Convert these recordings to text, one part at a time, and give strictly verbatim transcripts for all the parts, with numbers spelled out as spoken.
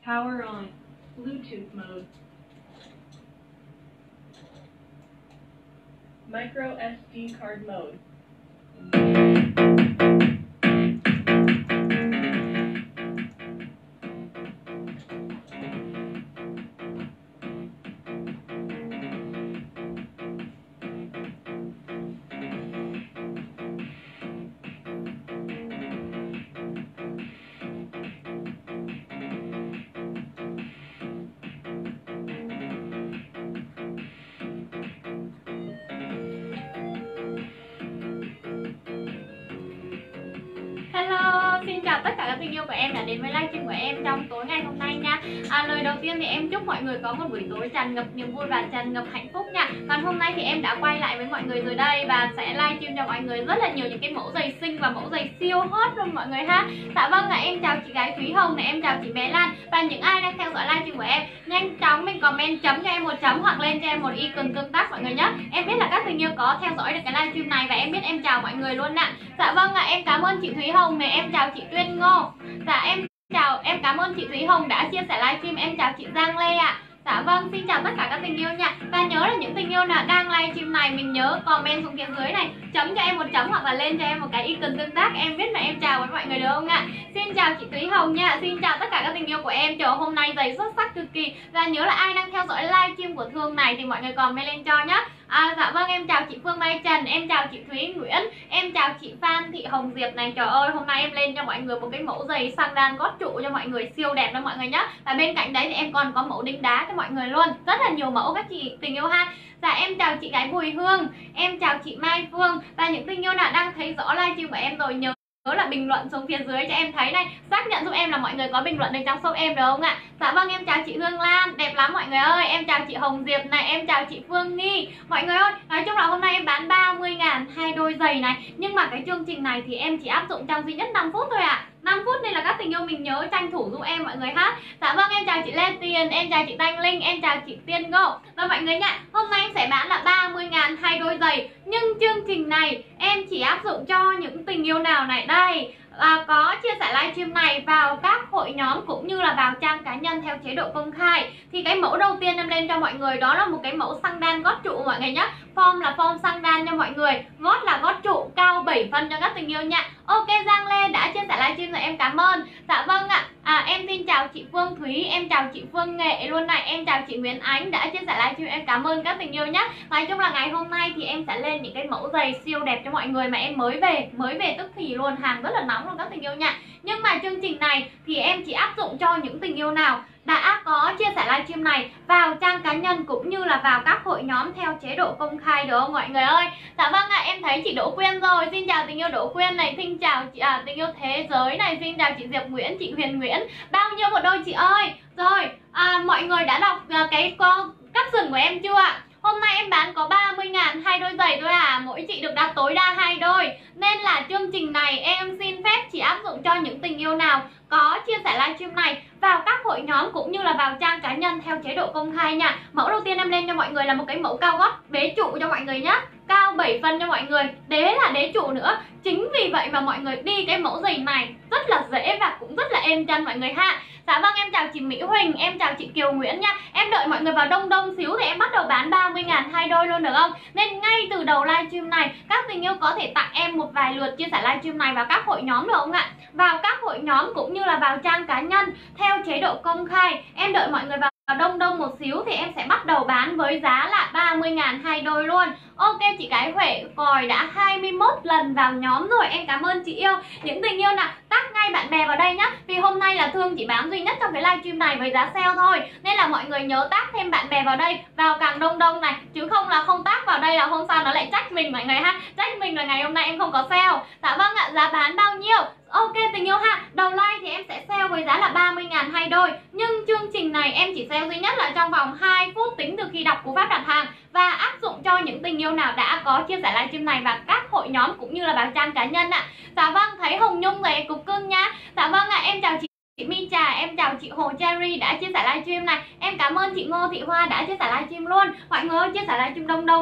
Power on. Bluetooth mode. Micro ét đê card mode. Hello, xin chào tất cả các tình yêu của em đã đến với livestream của em trong tối ngày hôm nay nha. À, lời đầu tiên thì em chúc mọi người có một buổi tối tràn ngập niềm vui và tràn ngập hạnh phúc nha. Còn hôm nay thì em đã quay lại với mọi người rồi đây và sẽ livestream cho mọi người rất là nhiều những cái mẫu giày xinh và mẫu giày siêu hot luôn mọi người ha. Dạ vâng ạ, em chào chị gái Thúy Hồng này, em chào chị bé Lan và những ai đang theo dõi livestream của em, nhanh chóng mình comment chấm cho em một chấm hoặc lên cho em một icon tương tác mọi người nhé. Em biết là các tình yêu có theo dõi được cái livestream này và em biết em chào mọi người luôn ạ. Dạ vâng ạ, em cảm ơn chị Thúy Hồng này, em chào chị Tuyên Ngô. Dạ em chào, em cảm ơn chị Thúy Hồng đã chia sẻ livestream, em chào chị Giang Lê ạ. Dạ vâng, xin chào tất cả các tình yêu nha. Và nhớ là những tình yêu nào đang livestream này mình nhớ comment xuống phía dưới này, chấm cho em một chấm hoặc là lên cho em một cái icon tương tác, em biết là em chào với mọi người được không ạ? Xin chào chị Thúy Hồng nha, xin chào tất cả các tình yêu của em. Trời, hôm nay giày xuất sắc cực kỳ. Và nhớ là ai đang theo dõi livestream của Thương này thì mọi người comment lên cho nhá. À, dạ vâng, em chào chị Phương Mai Trần, em chào chị Thúy Nguyễn, em chào chị Phan Thị Hồng Diệp này. Trời ơi, hôm nay em lên cho mọi người một cái mẫu giày sandal gót trụ cho mọi người siêu đẹp đó mọi người nhá. Và bên cạnh đấy thì em còn có mẫu đính đá cho mọi người luôn. Rất là nhiều mẫu các chị tình yêu ha. Dạ em chào chị gái Bùi Hương, em chào chị Mai Phương. Và những tình yêu nào đang thấy rõ livestream của em rồi nhớ Nhớ là bình luận xuống phía dưới cho em thấy này, xác nhận giúp em là mọi người có bình luận được trong shop em được không ạ? Dạ vâng, em chào chị Hương Lan, đẹp lắm mọi người ơi. Em chào chị Hồng Diệp này, em chào chị Phương Nghi. Mọi người ơi, nói chung là hôm nay em bán ba mươi ngàn hai đôi giày này. Nhưng mà cái chương trình này thì em chỉ áp dụng trong duy nhất năm phút thôi ạ. À. năm phút nên là các tình yêu mình nhớ tranh thủ giúp em mọi người ha. Dạ vâng, em chào chị Lê Tiền, em chào chị Thanh Linh, em chào chị Tiên Ngô. Và mọi người nha, hôm nay em sẽ bán là ba mươi ngàn hai đôi giày. Nhưng chương trình này em chỉ áp dụng cho những tình yêu nào này đây. À, có chia sẻ livestream này vào các hội nhóm cũng như là vào trang cá nhân theo chế độ công khai. Thì cái mẫu đầu tiên em lên cho mọi người đó là một cái mẫu sandal gót trụ mọi người nhé. Form là form sandal nha mọi người, gót là gót trụ, cao bảy phân cho các tình yêu nha. Ok, Giang Lê đã chia sẻ livestream rồi, em cảm ơn. Dạ vâng ạ. À, em xin chào chị Phương Thúy, em chào chị Phương Nghệ luôn này, em chào chị Nguyễn Ánh đã chia sẻ livestream, em cảm ơn các tình yêu nhé. Nói chung là ngày hôm nay thì em sẽ lên những cái mẫu giày siêu đẹp cho mọi người mà em mới về, mới về tức thì luôn, hàng rất là nóng luôn các tình yêu nha. Nhưng mà chương trình này thì em chỉ áp dụng cho những tình yêu nào đã có chia sẻ livestream này vào trang cá nhân cũng như là vào các hội nhóm theo chế độ công khai được không mọi người ơi? Dạ vâng ạ, à, em thấy chị Đỗ Quyên rồi, xin chào tình yêu Đỗ Quyên này, xin chào chị à, tình yêu Thế Giới này, xin chào chị Diệp Nguyễn, chị Huyền Nguyễn. Bao nhiêu một đôi chị ơi? Rồi, à, mọi người đã đọc à, cái con cắt sừng của em chưa ạ? Hôm nay em bán có ba mươi ngàn hai đôi giày thôi à, mỗi chị được đặt tối đa hai đôi. Nên là chương trình này em xin phép chỉ áp dụng cho những tình yêu nào có chia sẻ livestream này vào các hội nhóm cũng như là vào trang cá nhân theo chế độ công khai nha. Mẫu đầu tiên em lên cho mọi người là một cái mẫu cao gót đế trụ cho mọi người nhá. Cao bảy phân cho mọi người, đế là đế trụ nữa. Chính vì vậy mà mọi người đi cái mẫu giày này rất là dễ và cũng rất là êm chân mọi người ha. Dạ vâng, em chào chị Mỹ Huỳnh, em chào chị Kiều Nguyễn nha. Em đợi mọi người vào đông đông xíu thì em bắt đầu bán ba mươi ngàn hai đôi luôn được không? Nên ngay từ đầu livestream này các tình yêu có thể tặng em một vài lượt chia sẻ livestream này vào các hội nhóm được không ạ? Vào các hội nhóm cũng như là vào trang cá nhân theo chế độ công khai. Em đợi mọi người vào Và đông đông một xíu thì em sẽ bắt đầu bán với giá là ba mươi ngàn hai đôi luôn. Ok, chị Cái Huệ Còi đã hai mươi mốt lần vào nhóm rồi. Em cảm ơn chị yêu. Những tình yêu nào tag ngay bạn bè vào đây nhá. Vì hôm nay là Thương chỉ bán duy nhất trong cái livestream này với giá sale thôi. Nên là mọi người nhớ tag thêm bạn bè vào đây, vào càng đông đông này. Chứ không là không tag vào đây là hôm sau nó lại trách mình mọi người ha. Trách mình là ngày hôm nay em không có sale. Dạ vâng ạ, giá bán bao nhiêu? Ok tình yêu ha, đầu like thì em sẽ sale với giá là ba mươi ngàn hai đôi. Nhưng chương trình này em chỉ sale duy nhất là trong vòng hai phút tính từ khi đọc cú pháp đặt hàng. Và áp dụng cho những tình yêu nào đã có chia sẻ livestream này và các hội nhóm cũng như là vào trang cá nhân ạ. Dạ vâng, thấy Hồng Nhung rồi cục cưng nha. Dạ vâng ạ, em chào chị Chị My Trà, em chào chị Hồ Cherry đã chia sẻ livestream này. Em cảm ơn chị Ngô Thị Hoa đã chia sẻ livestream luôn. Mọi người ơi, chia sẻ livestream đông đông nè.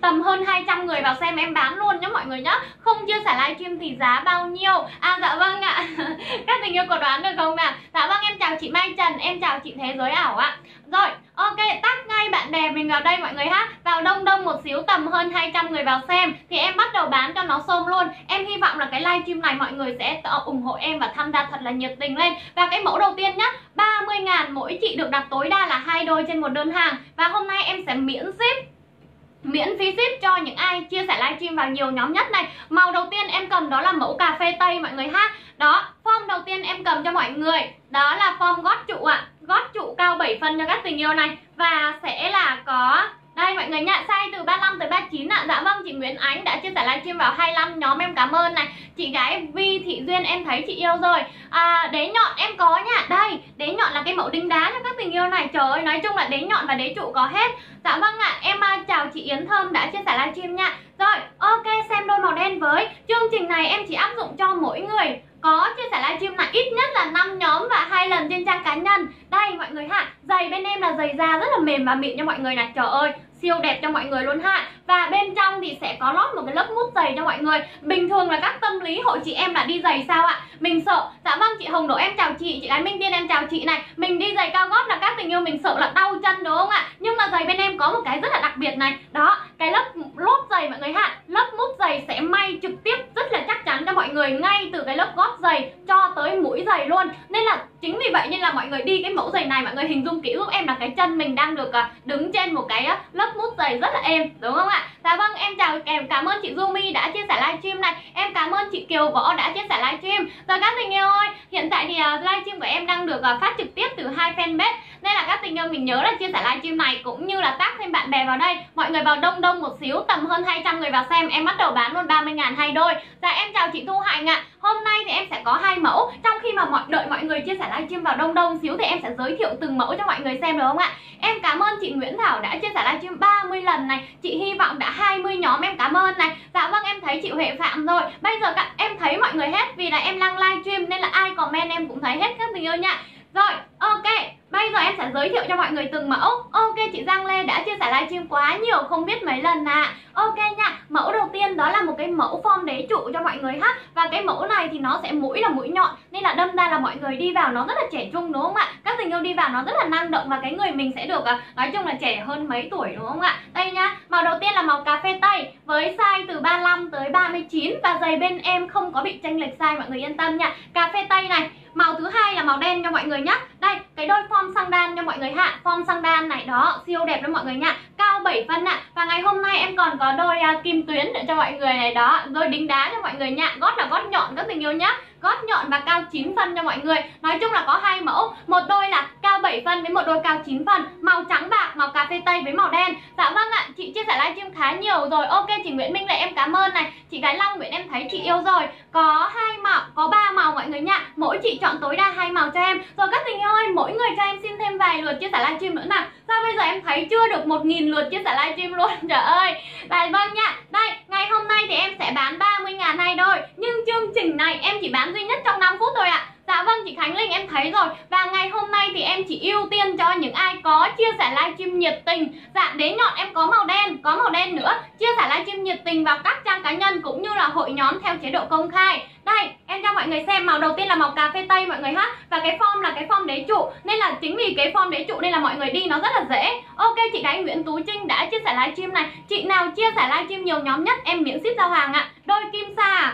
tầm hơn hai trăm người vào xem em bán luôn nhá mọi người nhá. Không chia sẻ livestream thì giá bao nhiêu? À dạ vâng ạ. Các tình yêu có đoán được không nào? Dạ vâng, em chào chị Mai Trần, em chào chị Thế Giới Ảo ạ. Rồi, ok, tag ngay bạn bè mình vào đây mọi người ha. Vào đông đông một xíu, tầm hơn hai trăm người vào xem thì em bắt đầu bán cho nó xôm luôn. Em hy vọng là cái livestream này mọi người sẽ ủng hộ em và tham gia thật là nhiệt tình lên. Và cái mẫu đầu tiên nhá, ba mươi ngàn mỗi chị được đặt tối đa là hai đôi trên một đơn hàng. Và hôm nay em sẽ miễn ship, miễn phí ship cho những ai chia sẻ livestream vào nhiều nhóm nhất này. Màu đầu tiên em cầm đó là mẫu cà phê tây mọi người ha. Đó, form đầu tiên em cầm cho mọi người đó là form gót trụ ạ. À. Gót trụ cao bảy phân cho các tình yêu này. Và sẽ là có đây mọi người nha, size từ ba mươi lăm tới ba mươi chín ạ. À. Dạ vâng, chị Nguyễn Ánh đã chia sẻ livestream vào hai mươi lăm nhóm, em cảm ơn này. Chị gái Vi Thị Duyên em thấy chị yêu rồi. À, đế nhọn em có nha. Đây, đế nhọn là cái mẫu đính đá cho các tình yêu này. Trời ơi, nói chung là đế nhọn và đế trụ có hết. Dạ vâng ạ, à, em chào chị Yến Thơm đã chia sẻ livestream nha. Rồi, ok, xem đôi màu đen với. Chương trình này em chỉ áp dụng cho mỗi người có chia sẻ livestream là ít nhất là năm nhóm và hai lần trên trang cá nhân. Đây mọi người ha, giày bên em là giày da rất là mềm và mịn cho mọi người này. Trời ơi, siêu đẹp cho mọi người luôn ha. Và bên trong thì sẽ có lót một cái lớp mút giày cho mọi người. Bình thường là các tâm lý hội chị em là đi giày sao ạ? Mình sợ. Dạ vâng, chị Hồng Đỗ em chào chị, chị gái Minh Tiên em chào chị này. Mình đi giày cao gót là các tình yêu mình sợ là đau chân đúng không ạ? Nhưng mà giày bên em có một cái rất là đặc biệt này. Đó, cái lớp lót giày mọi người ha. Lớp mút giày sẽ may trực tiếp rất là chắc chắn cho mọi người, ngay từ cái lớp gót giày cho tới mũi giày luôn. Nên là chính vì vậy nên là mọi người đi cái mẫu giày này mọi người hình dung kỹ giúp em là cái chân mình đang được đứng trên một cái lớp mút giày rất là êm đúng không ạ? Dạ vâng, em chào em cảm ơn chị Yumi đã chia sẻ livestream này. Em cảm ơn chị Kiều Võ đã chia sẻ livestream. Rồi các tình yêu ơi, hiện tại thì uh, livestream của em đang được uh, phát trực tiếp từ hai fanpage. Nên là các tình yêu mình nhớ là chia sẻ livestream này cũng như là tag thêm bạn bè vào đây. Mọi người vào đông đông một xíu, tầm hơn hai trăm người vào xem, em bắt đầu bán luôn ba mươi ngàn hai đôi. Dạ em chào chị Thu Hạnh ạ. Hôm nay thì em sẽ có hai mẫu. Trong khi mà mọi đợi mọi người chia sẻ livestream vào đông đông xíu thì em sẽ giới thiệu từng mẫu cho mọi người xem được không ạ? Em cảm ơn chị Nguyễn Thảo đã chia sẻ livestream ba mươi lần này. Chị hy vọng đã hai mươi nhóm, em cảm ơn này. Dạ vâng, em thấy chị Huệ Phạm rồi. Bây giờ các em thấy mọi người hết vì là em đang livestream nên là ai comment em cũng thấy hết các tình yêu nha. Rồi, ok. Bây giờ em sẽ giới thiệu cho mọi người từng mẫu. Ok, chị Giang Lê đã chia sẻ livestream quá nhiều, không biết mấy lần à. Ok nha, mẫu đầu tiên đó là một cái mẫu form đế trụ cho mọi người ha. Và cái mẫu này thì nó sẽ mũi là mũi nhọn, nên là đâm ra là mọi người đi vào nó rất là trẻ trung đúng không ạ? Các tình yêu đi vào nó rất là năng động và cái người mình sẽ được nói chung là trẻ hơn mấy tuổi đúng không ạ? Đây nha, màu đầu tiên là màu cà phê tây với size từ ba mươi lăm tới ba mươi chín. Và giày bên em không có bị chênh lệch size, mọi người yên tâm nha. Cà phê tây này. Màu thứ hai là màu đen cho mọi người nhá. Đây, cái đôi form xăng đan cho mọi người hạ. Form xăng đan này đó, siêu đẹp đó mọi người nha. Cao bảy phân ạ. À. Và ngày hôm nay em còn có đôi uh, kim tuyến để cho mọi người này đó. Đôi đính đá cho mọi người nha. Gót là gót nhọn các tình yêu nhá. Gót nhọn và cao chín phân cho mọi người. Nói chung là có hai mẫu. Một đôi là cao bảy phân với một đôi cao chín phân. Màu trắng bạc, màu cà phê tây với màu đen. Dạ vâng ạ, chị chia sẻ livestream khá nhiều rồi. Ok, chị Nguyễn Minh Lệ em cảm ơn này. Chị Gái Long Nguyễn em thấy chị yêu rồi. Có hai màu, có ba màu mọi người nha. Mỗi chị chọn tối đa hai màu cho em. Rồi các tình yêu ơi, mỗi người cho em xin thêm vài lượt chia sẻ livestream nữa nào. Sao bây giờ em thấy chưa được một nghìn lượt chia sẻ livestream luôn. Trời ơi. Và vâng nha. Đây, ngày hôm nay thì em sẽ bán ba mươi ngàn hai đôi. Nhưng chương trình này em chỉ bán duy nhất trong năm phút thôi ạ. À. Dạ vâng, chị Khánh Linh em thấy rồi. Và ngày hôm nay thì em chỉ ưu tiên cho những ai có chia sẻ livestream nhiệt tình. Dạ, đế nhọn em có màu đen, có màu đen nữa. Chia sẻ livestream nhiệt tình vào các trang cá nhân cũng như là hội nhóm theo chế độ công khai. Đây, em cho mọi người xem, màu đầu tiên là màu cà phê tây mọi người ha. Và cái form là cái form đế trụ. Nên là chính vì cái form đế trụ nên là mọi người đi nó rất là dễ. Ok, chị gái Nguyễn Tú Trinh đã chia sẻ livestream này. Chị nào chia sẻ livestream nhiều nhóm nhất em miễn ship giao hàng ạ. À. Đôi kim sa.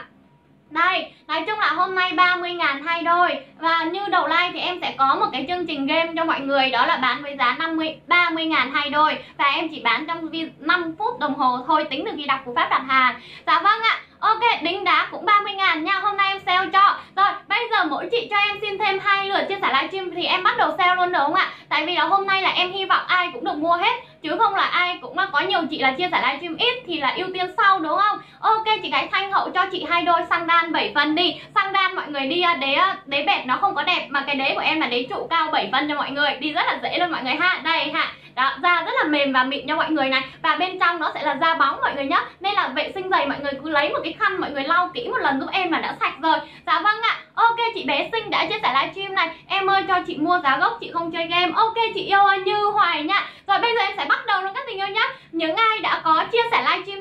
Đây, nói chung là hôm nay ba mươi ngàn hai đôi. Và như đầu like thì em sẽ có một cái chương trình game cho mọi người. Đó là bán với giá năm mươi, ba mươi ngàn hai đôi. Và em chỉ bán trong năm phút đồng hồ thôi, tính từ khi đọc cú pháp đặt hàng. Dạ vâng ạ. Ok, đính đá cũng ba mươi ngàn nha. Hôm nay em sale cho. Rồi, bây giờ mỗi chị cho em xin thêm hai lượt chia sẻ livestream thì em bắt đầu sale luôn được không ạ? Tại vì là hôm nay là em hy vọng ai cũng được mua hết. Chứ không là ai cũng có nhiều chị là chia sẻ livestream ít thì là ưu tiên sau đúng không? Ok, chị gái Thanh Hậu cho chị hai đôi xăng đan bảy phân đi. Xăng đan mọi người đi đế đế bẹp nó không có đẹp. Mà cái đế của em là đế trụ cao bảy phân cho mọi người. Đi rất là dễ luôn mọi người ha. Đây ha. Đó, da rất là mềm và mịn cho mọi người này. Và bên trong nó sẽ là da bóng mọi người nhá. Nên là vệ sinh giày mọi người cứ lấy một cái khăn mọi người lau kỹ một lần giúp em là đã sạch rồi. Dạ vâng ạ. Ok, chị bé Sinh đã chia sẻ livestream này. Em ơi cho chị mua giá gốc, chị không chơi game. Ok, chị yêu ơi Như Hoài nha. Rồi bây giờ em sẽ bắt đầu luôn các tình yêu nhá. Những ai đã có chia sẻ livestream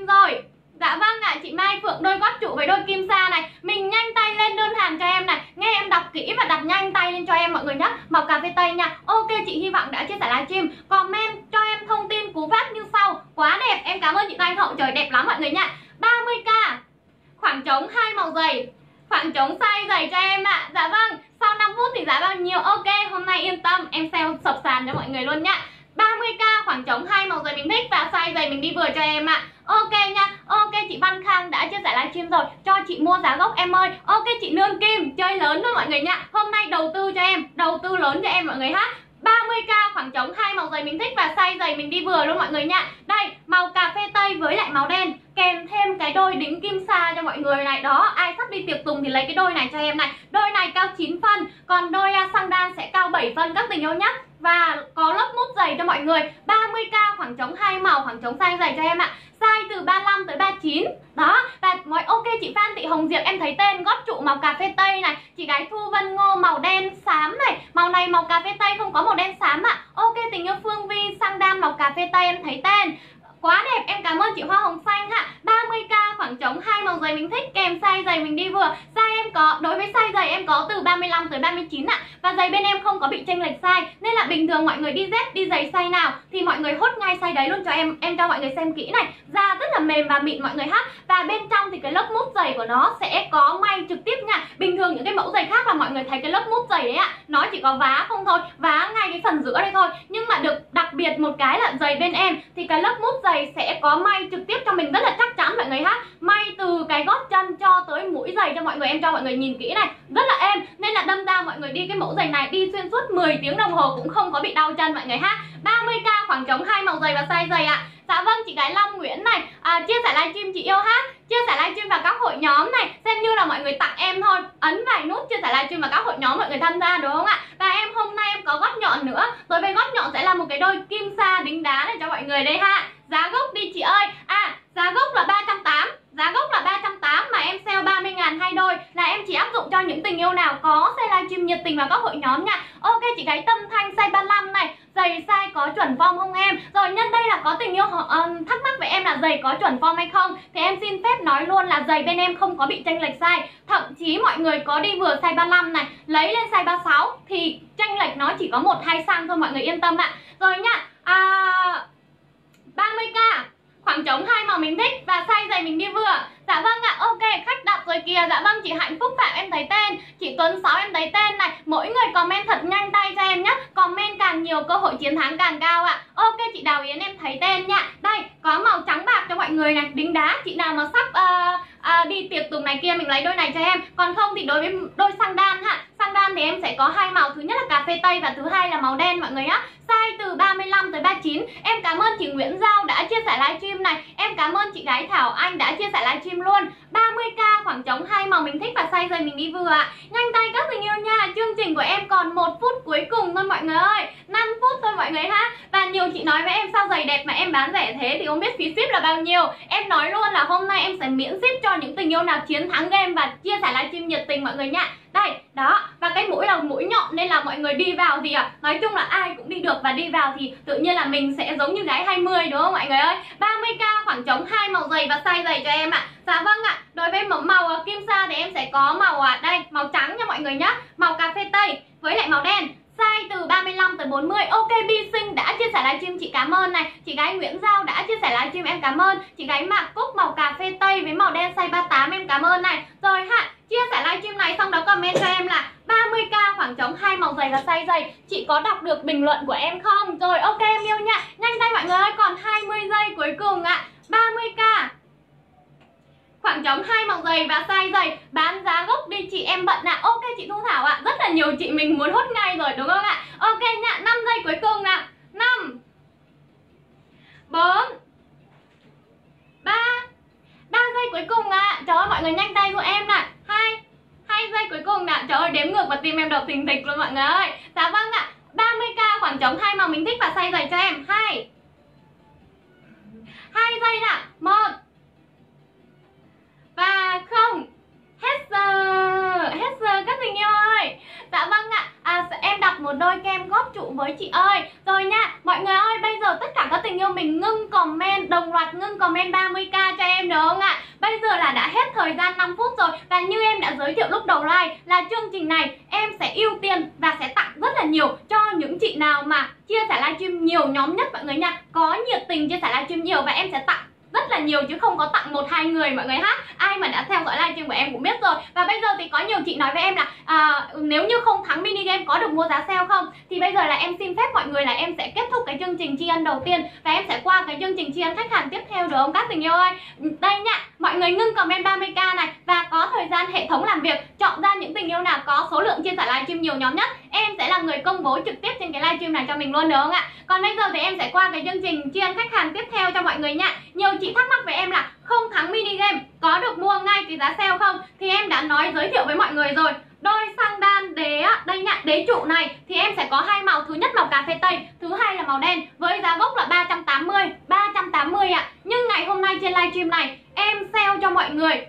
Phượng đôi gót trụ với đôi kim sa này. Mình nhanh tay lên đơn hàng cho em này. Nghe em đọc kỹ và đặt nhanh tay lên cho em mọi người nhé. Màu cà phê tây nha. Ok, chị hy vọng đã chia sẻ livestream. Comment cho em thông tin cú pháp như sau. Quá đẹp, em cảm ơn chị Thanh Hậu, trời đẹp lắm mọi người nha. ba mươi k, khoảng trống hai màu dày, khoảng trống size dày cho em ạ. À. Dạ vâng, sau năm phút thì giá bao nhiêu? Ok, hôm nay yên tâm, em sale sập sàn cho mọi người luôn nhá. ba mươi k, khoảng trống hai màu dày mình thích và size dày mình đi vừa cho em ạ. À. Ok nha. Ok, chị Văn Khang đã chia sẻ livestream rồi, cho chị mua giá gốc em ơi. Ok, chị Nương Kim chơi lớn thôi mọi người nha. Hôm nay đầu tư cho em, đầu tư lớn cho em mọi người ha. ba mươi k, khoảng trống hai màu dày mình thích và size dày mình đi vừa luôn mọi người nha. Đây, màu cà phê tây với lại màu đen, kèm thêm cái đôi đính kim sa cho mọi người này. Đó, ai sắp đi tiệc tùng thì lấy cái đôi này cho em này. Đôi này cao chín phân, còn đôi sang đan sẽ cao bảy phân các tình yêu nhé. Và có lớp mút dày cho mọi người. ba mươi k, khoảng trống hai màu, khoảng trống size dày cho em ạ. Size từ ba mươi lăm tới ba mươi chín. Đó, và mọi ok chị Phan Thị Hồng Diệp em thấy tên gót trụ màu cà phê tây này. Chị gái Thu Vân Ngô màu đen xám này. Màu này màu cà phê tây không có màu đen xám ạ. Ok, tình yêu Phương Vi sang đan màu cà phê tây em thấy tên. Quá đẹp, em cảm ơn chị Hoa Hồng Xanh ha. ba mươi k, khoảng trống hai màu giày mình thích, kèm size giày mình đi vừa. Size em có, đối với size giày em có từ ba mươi lăm tới ba mươi chín ạ. Và giày bên em không có bị chênh lệch size, nên là bình thường mọi người đi dép, đi giày size nào thì mọi người hốt ngay size đấy luôn cho em. Em cho mọi người xem kỹ này, da rất là mềm và mịn mọi người ha. Và bên trong thì cái lớp mút giày của nó sẽ có may trực tiếp nha. Bình thường những cái mẫu giày khác là mọi người thấy cái lớp mút giày đấy ạ, nó chỉ có vá không thôi, vá ngay cái phần giữa đây thôi. Nhưng mà được đặc biệt một cái là giày bên em thì cái lớp mút giày sẽ có may trực tiếp cho mình rất là chắc chắn mọi người ha. May từ cái gót chân cho tới mũi giày cho mọi người, em cho mọi người nhìn kỹ này, rất là êm. Nên là đâm ra mọi người đi cái mẫu giày này đi xuyên suốt mười tiếng đồng hồ cũng không có bị đau chân mọi người ha. ba mươi k, khoảng trống hai màu giày và size giày ạ. Dạ vâng, chị gái Long Nguyễn này, à, chia sẻ livestream chị yêu hát, chia sẻ livestream vào các hội nhóm này, xem như là mọi người tặng em thôi. Ấn vài nút chia sẻ livestream vào các hội nhóm mọi người tham gia đúng không ạ? Và em hôm nay em có gót nhọn nữa, rồi bên gót nhọn sẽ là một cái đôi kim sa đính đá này cho mọi người đây ha. Giá gốc đi chị ơi. À, giá gốc là ba trăm tám mươi, giá gốc là ba trăm tám mươi mà em sale ba mươi ngàn hai đôi, là em chỉ áp dụng cho những tình yêu nào có sale livestream nhiệt tình vào các hội nhóm nha. Ok, chị gái Tâm Thanh size ba mươi lăm này, giày size có chuẩn form không em? Rồi nhân đây là có tình yêu uh, thắc mắc với em là giày có chuẩn form hay không, thì em xin phép nói luôn là giày bên em không có bị chênh lệch size. Thậm chí mọi người có đi vừa size ba mươi lăm này, lấy lên size ba mươi sáu thì chênh lệch nó chỉ có một hai xăng thôi, mọi người yên tâm ạ. Rồi nhá, à, ba mươi k, khoảng trống hai màu mình thích và size giày mình đi vừa. Dạ vâng ạ. Ok, khách đặt rồi kìa. Dạ vâng, chị Hạnh Phúc Phạm em thấy tên, chị Tuấn Sáu em thấy tên này. Mỗi người comment thật nhanh tay cho em nhé. Comment càng nhiều cơ hội chiến thắng càng cao ạ. Ok, chị Đào Yến em thấy tên nha. Đây, có màu trắng bạc cho mọi người này, đính đá. Chị nào mà sắp uh, uh, đi tiệc tùng này kia mình lấy đôi này cho em. Còn không thì đối với đôi sang đan ha, sang đan thì em sẽ có hai màu, thứ nhất là cà phê tây và thứ hai là màu đen mọi người nhá. Size từ ba mươi lăm tới ba mươi chín. Em cảm ơn chị Nguyễn Giao đã chia sẻ livestream này. Em cảm ơn chị gái Thảo Anh đã chia sẻ livestream luôn. ba mươi k, khoảng trống hai màu mình thích và size giày mình đi vừa ạ. Nhanh tay các tình yêu nha. Chương trình của em còn một phút cuối cùng thôi mọi người ơi, năm phút thôi mọi người ha. Và nhiều chị nói với em sao giày đẹp mà em bán rẻ thế thì không biết phí ship là bao nhiêu. Em nói luôn là hôm nay em sẽ miễn ship cho những tình yêu nào chiến thắng game và chia sẻ livestream nhiệt tình mọi người nha. Đây, đó, và cái mũi là mũi nhọn nên là mọi người đi vào thì à, nói chung là ai cũng đi được, và đi vào thì tự nhiên là mình sẽ giống như gái hai mươi đúng không mọi người ơi. ba mươi k, khoảng trống hai màu giày và size giày cho em ạ. À. Dạ vâng ạ. À, đối với màu, màu kim sa thì em sẽ có màu à, đây, màu trắng nha mọi người nhá, màu cà phê tây với lại màu đen. Size từ ba mươi lăm tới bốn mươi. Ok, Bi Sinh đã chia sẻ livestream, chị cảm ơn này. Chị gái Nguyễn Giao đã chia sẻ livestream, em cảm ơn. Chị gái Mạc Cúc màu cà phê tây với màu đen size ba mươi tám, em cảm ơn này. Rồi ha, chia sẻ livestream này xong đó comment cho em là ba mươi k, khoảng trống hai màu giày và size giày. Chị có đọc được bình luận của em không? Rồi ok em yêu nha. Nhanh tay mọi người ơi, còn hai mươi giây cuối cùng ạ. À. ba mươi k, khoảng trống hai màu giày và size giày, bán giá gốc đi chị em bận ạ. À. Ok chị Thu Thảo ạ. À. Rất là nhiều chị mình muốn hốt ngay rồi đúng không ạ? À? Ok nha, năm giây cuối cùng nào. năm bốn ba ba giây cuối cùng ạ. À. Trời ơi mọi người nhanh tay giúp em nè. hai hai giây cuối cùng nè. Trời ơi đếm ngược và tim em đập thình thịch luôn mọi người ơi. Dạ vâng ạ. À. ba mươi k, khoảng trống hai màu mình thích và size giày cho em. hai hai giây nè. một và không. Hết giờ. Hết giờ các tình yêu ơi. Dạ vâng ạ. À, em đặt một đôi kem góp trụ với chị ơi. Rồi nha. Mọi người ơi, bây giờ tất cả các tình tình yêu mình ngưng comment, đồng loạt ngưng comment ba mươi k cho em được không ạ? Bây giờ là đã hết thời gian năm phút rồi. Và như em đã giới thiệu lúc đầu live là chương trình này em sẽ ưu tiên và sẽ tặng rất là nhiều cho những chị nào mà chia sẻ livestream nhiều nhóm nhất mọi người nha. Có nhiệt tình chia sẻ livestream nhiều và em sẽ tặng rất là nhiều chứ không có tặng một hai người mọi người ha. Ai mà đã theo dõi livestream của em cũng biết rồi. Và bây giờ thì có nhiều chị nói với em là à, nếu như không thắng mini game có được mua giá sale không? Thì bây giờ là em xin phép mọi người là em sẽ kết thúc cái chương trình tri ân đầu tiên và em sẽ qua cái chương trình tri ân khách hàng tiếp theo được không các tình yêu ơi? Đây nha, mọi người ngưng comment ba mươi k này và có thời gian hệ thống làm việc, chọn ra những tình yêu nào có số lượng chia sẻ livestream nhiều nhóm nhất, em sẽ là người công bố trực tiếp trên cái livestream này cho mình luôn được không ạ? Còn bây giờ thì em sẽ qua cái chương trình tri ân khách hàng tiếp theo cho mọi người nha. Nhiều chị thắc mắc với em là không thắng mini game có được mua ngay cái giá sale không? Thì em đã nói giới thiệu với mọi người rồi. Đôi xăng đan đế đây nha, đế trụ này thì em sẽ có hai màu, thứ nhất màu cà phê tây, thứ hai là màu đen với giá gốc là ba trăm tám mươi, ba trăm tám mươi ạ. Nhưng ngày hôm nay trên livestream này em sale cho mọi người,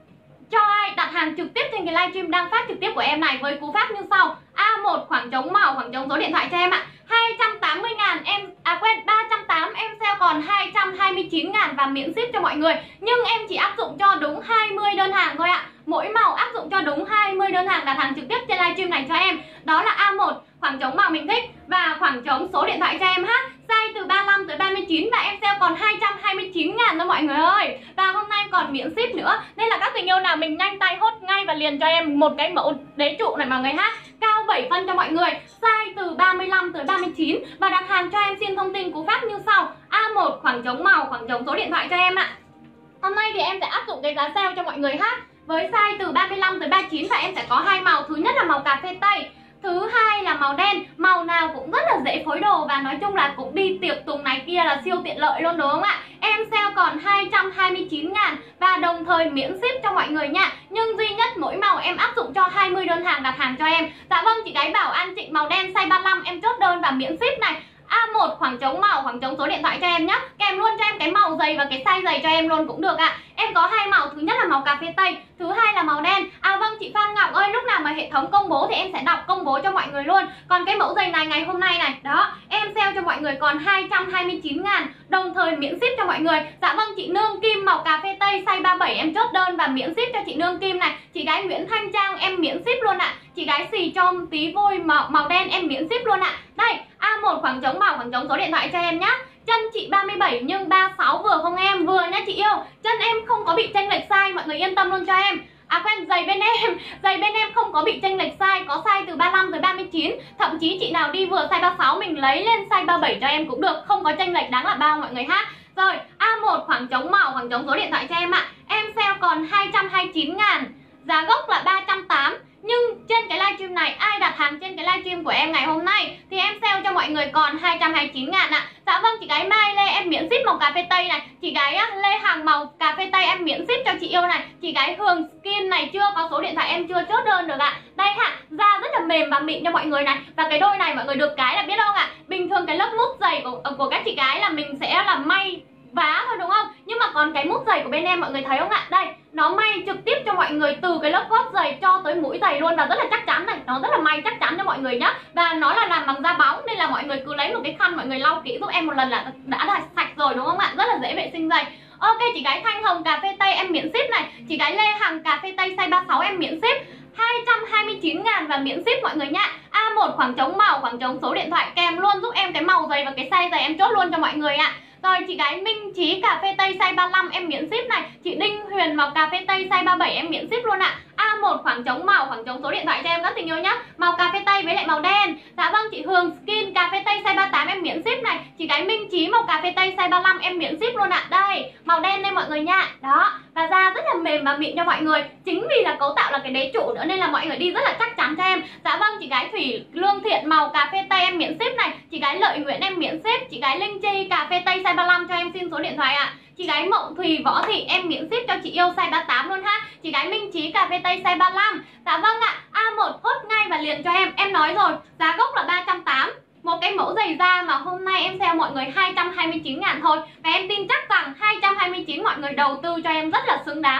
cho ai đặt hàng trực tiếp trên cái livestream đang phát trực tiếp của em này với cú pháp như sau: A một khoảng trống màu khoảng trống số điện thoại cho em ạ. hai trăm tám mươi ngàn em à quên ba trăm tám mươi em sale còn hai trăm hai mươi chín ngàn và miễn ship cho mọi người. Nhưng em chỉ áp dụng cho đúng hai mươi đơn hàng thôi ạ. Mỗi màu áp dụng cho đúng hai mươi đơn hàng đặt hàng trực tiếp trên livestream này cho em. Đó là A một khoảng trống màu mình thích và khoảng trống số điện thoại cho em ha. Size từ ba mươi lăm tới ba mươi chín và em sale còn hai trăm hai mươi chín ngàn thôi mọi người ơi. Và hôm nay còn miễn ship nữa. Nên là các tình yêu nào mình nhanh tay hốt ngay và liền cho em một cái mẫu đế trụ này mọi người ha. Cao bảy phân cho mọi người, size từ ba mươi lăm tới ba mươi chín và đặt hàng cho em xin thông tin cú pháp như sau: A một khoảng trống màu khoảng trống số điện thoại cho em ạ. Hôm nay thì em sẽ áp dụng cái giá sale cho mọi người ha. Với size từ ba mươi lăm tới ba mươi chín và em sẽ có hai màu, thứ nhất là màu cà phê tây, thứ hai là màu đen. Màu nào cũng rất là dễ phối đồ và nói chung là cũng đi tiệc tùng này kia là siêu tiện lợi luôn đúng không ạ? Em sale còn hai trăm hai mươi chín ngàn và đồng thời miễn ship cho mọi người nha. Nhưng duy nhất mỗi màu em áp dụng cho hai mươi đơn hàng đặt hàng cho em. Dạ vâng, chị gái Bảo An Trịnh màu đen size ba mươi lăm em chốt đơn và miễn ship này. A một khoảng trống màu khoảng trống số điện thoại cho em nhé. Kèm luôn cho em cái màu giày và cái size giày cho em luôn cũng được ạ. À. Em có hai màu, thứ nhất là màu cà phê tây, thứ hai là màu đen. À vâng, chị Phan Ngọc ơi, lúc nào mà hệ thống công bố thì em sẽ đọc công bố cho mọi người luôn. Còn cái mẫu giày này ngày hôm nay này, đó, em sale cho mọi người còn hai trăm hai mươi chín ngàn, đồng thời miễn ship cho mọi người. Dạ vâng, chị Nương Kim màu cà phê tây size ba mươi bảy em chốt đơn và miễn ship cho chị Nương Kim này. Chị gái Nguyễn Thanh Trang em miễn ship luôn ạ. À. Chị gái Xì Trôm Tí Vui màu, màu đen em miễn ship luôn ạ. À. Đây, A một khoảng trống màu khoảng trống số điện thoại cho em nhá. Chân chị ba mươi bảy nhưng ba mươi sáu vừa không em? Vừa nhá chị yêu. Chân em không có bị chênh lệch size, mọi người yên tâm luôn cho em. À quên, giày bên em, giày bên em không có bị chênh lệch size, có size từ ba mươi lăm tới ba mươi chín. Thậm chí chị nào đi vừa size ba mươi sáu mình lấy lên size ba mươi bảy cho em cũng được, không có chênh lệch đáng là bao mọi người ha. Rồi, A một khoảng trống màu khoảng trống số điện thoại cho em ạ. À. Em sale còn hai trăm hai mươi chín ngàn, giá gốc là ba trăm tám mươi. Nhưng trên cái livestream này ai đặt hàng trên cái livestream của em ngày hôm nay thì em sale cho mọi người còn hai trăm hai mươi chín ngàn ạ. À. Dạ vâng, chị gái Mai Lê em miễn ship màu cà phê tây này. Chị gái á, Lê Hàng màu cà phê tây em miễn ship cho chị yêu này. Chị gái Hường Skin này chưa có số điện thoại em chưa chốt đơn được ạ. À. Đây hạ, da rất là mềm và mịn cho mọi người này. Và cái đôi này mọi người được cái là biết không ạ? À? Bình thường cái lớp mút giày của, của các chị gái là mình sẽ là may vá thôi đúng không? Nhưng mà còn cái mút giày của bên em mọi người thấy không ạ? Đây, nó may trực tiếp cho mọi người từ cái lớp gót giày cho tới mũi giày luôn và rất là chắc chắn này, nó rất là may chắc chắn cho mọi người nhá. Và nó là làm bằng da bóng nên là mọi người cứ lấy một cái khăn mọi người lau kỹ giúp em một lần là đã là sạch rồi đúng không ạ? Rất là dễ vệ sinh giày. Ok, chị gái Thanh Hồng cà phê tây em miễn ship này. Chị gái Lê Hằng cà phê tây size ba mươi sáu em miễn ship hai trăm hai mươi chín ngàn và miễn ship mọi người nha. A một khoảng trống màu khoảng trống số điện thoại kèm luôn giúp em cái màu giày và cái size giày em chốt luôn cho mọi người ạ. Rồi chị gái Minh Trí cà phê tây size ba mươi lăm em miễn ship này. Chị Đinh Huyền màu cà phê tây size ba mươi bảy em miễn ship luôn ạ. À. A một khoảng trống màu khoảng trống số điện thoại cho em các tình yêu nhá. Màu cà phê tây với lại màu đen. Dạ vâng, chị Hường Skin cà phê tây size ba mươi tám em miễn ship này. Chị gái Minh Trí màu cà phê tây size ba mươi lăm em miễn ship luôn ạ. À. Đây, màu đen đây mọi người nha. Đó, và da rất là mềm và mịn cho mọi người. Chính vì là cấu tạo là cái đế trụ nữa nên là mọi người đi rất là chắc chắn cho em. Dạ vâng, chị gái Thủy Lương Thiện màu cà phê tây em miễn ship này. Chị gái Lợi Nguyễn em miễn ship. Chị gái Linh Chi cà phê tây size ba mươi lăm cho em xin số điện thoại ạ. À. Chị gái Mộng Thùy Võ Thị em miễn ship cho chị yêu size ba mươi tám luôn ha. Chị gái Minh Trí cà phê tây size ba mươi lăm. Dạ vâng ạ. À. A một hốt ngay và liền cho em. Em nói rồi, giá gốc là ba trăm tám mươi. Một cái mẫu giày da mà hôm nay em sale mọi người hai trăm hai mươi chín ngàn thôi. Và em tin chắc rằng hai trăm hai mươi chín mọi người đầu tư cho em rất là xứng đáng này.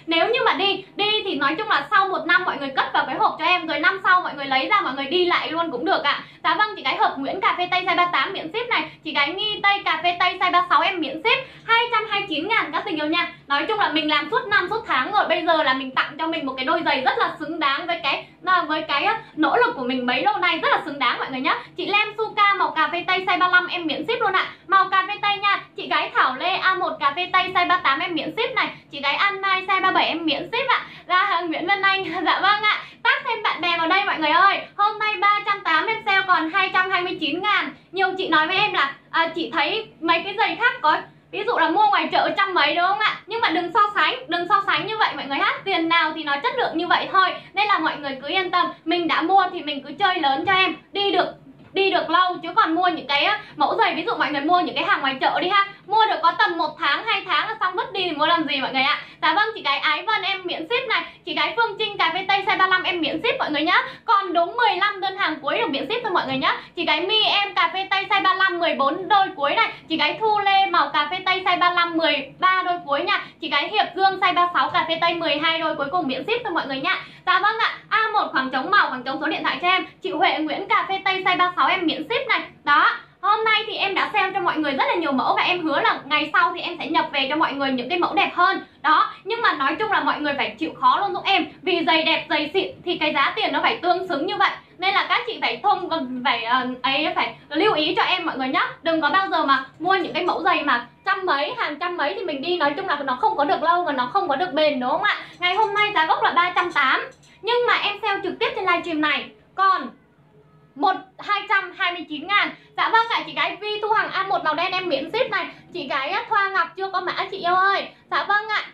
Nếu như mà đi đi thì nói chung là sau một năm mọi người cất vào cái hộp cho em, rồi năm sau mọi người lấy ra mọi người đi lại luôn cũng được ạ. À. Dạ vâng, chị gái hộp Nguyễn cà phê tây size ba mươi tám miễn ship này, chị gái Nghi Tây cà phê tây size ba mươi sáu em miễn ship hai trăm hai mươi chín ngàn các tình yêu nha. Nói chung là mình làm suốt năm suốt tháng rồi, bây giờ là mình tặng cho mình một cái đôi giày rất là xứng đáng với cái với cái nỗ lực của mình mấy lâu nay, rất là xứng đáng mọi người nhá. Chị Lem Suka màu cà phê tây size ba mươi lăm em miễn ship luôn ạ. À. Màu cà phê tây nha. Chị gái Thảo Lê a một cà phê tây size ba mươi tám em miễn ship này, chị gái An Mai size ba mươi bảy em miễn ship ạ. Ra hàng Nguyễn Vân Anh. Dạ vâng ạ. Tác thêm bạn bè vào đây mọi người ơi. Hôm nay ba trăm tám mươi em sale còn hai trăm hai mươi chín ngàn. Nhiều chị nói với em là à, chị thấy mấy cái giày khác có ví dụ là mua ngoài chợ trăm mấy đúng không ạ? Nhưng mà đừng so sánh, đừng so sánh như vậy mọi người ha. Tiền nào thì nó chất lượng như vậy thôi. Nên là mọi người cứ yên tâm, mình đã mua thì mình cứ chơi lớn cho em, đi được đi được lâu. Chứ còn mua những cái mẫu giày, ví dụ mọi người mua những cái hàng ngoài chợ đi ha, mua được có tầm một tháng, hai tháng là xong vứt đi thì mua làm gì mọi người ạ. Dạ vâng, chị gái Ái Vân em miễn ship này, chị gái Phương Trinh cà phê tây size ba mươi lăm em miễn ship mọi người nhá. Còn đúng mười lăm đơn hàng cuối được miễn ship thôi mọi người nhá. Chị gái My em cà phê tây size ba mươi lăm mười bốn đôi cuối này, chị gái Thu Lê màu cà phê tây size ba mươi lăm mười ba đôi cuối nha. Chị gái Hiệp Dương size ba mươi sáu cà phê tây mười hai đôi cuối cùng miễn ship thôi mọi người nha. Dạ vâng ạ. A một khoảng trống màu, khoảng trống số điện thoại cho em. Chị Huệ Nguyễn cà phê tây size ba mươi sáu em miễn ship này. Đó. Hôm nay thì em đã sale cho mọi người rất là nhiều mẫu và em hứa là ngày sau thì em sẽ nhập về cho mọi người những cái mẫu đẹp hơn. Đó, nhưng mà nói chung là mọi người phải chịu khó luôn giúp em. Vì giày đẹp, giày xịn thì cái giá tiền nó phải tương xứng như vậy. Nên là các chị phải thông phải uh, ấy phải lưu ý cho em mọi người nhá. Đừng có bao giờ mà mua những cái mẫu giày mà trăm mấy, hàng trăm mấy thì mình đi nói chung là nó không có được lâu và nó không có được bền đúng không ạ? Ngày hôm nay giá gốc là ba trăm tám mươi. Nhưng mà em sale trực tiếp trên livestream này còn một hai trăm hai mươi chín ngàn. Dạ vâng ạ, chị gái Vi Thu Hằng A một màu đen em miễn ship này. Chị gái Thoa Ngọc chưa có mã chị yêu ơi. Dạ vâng ạ.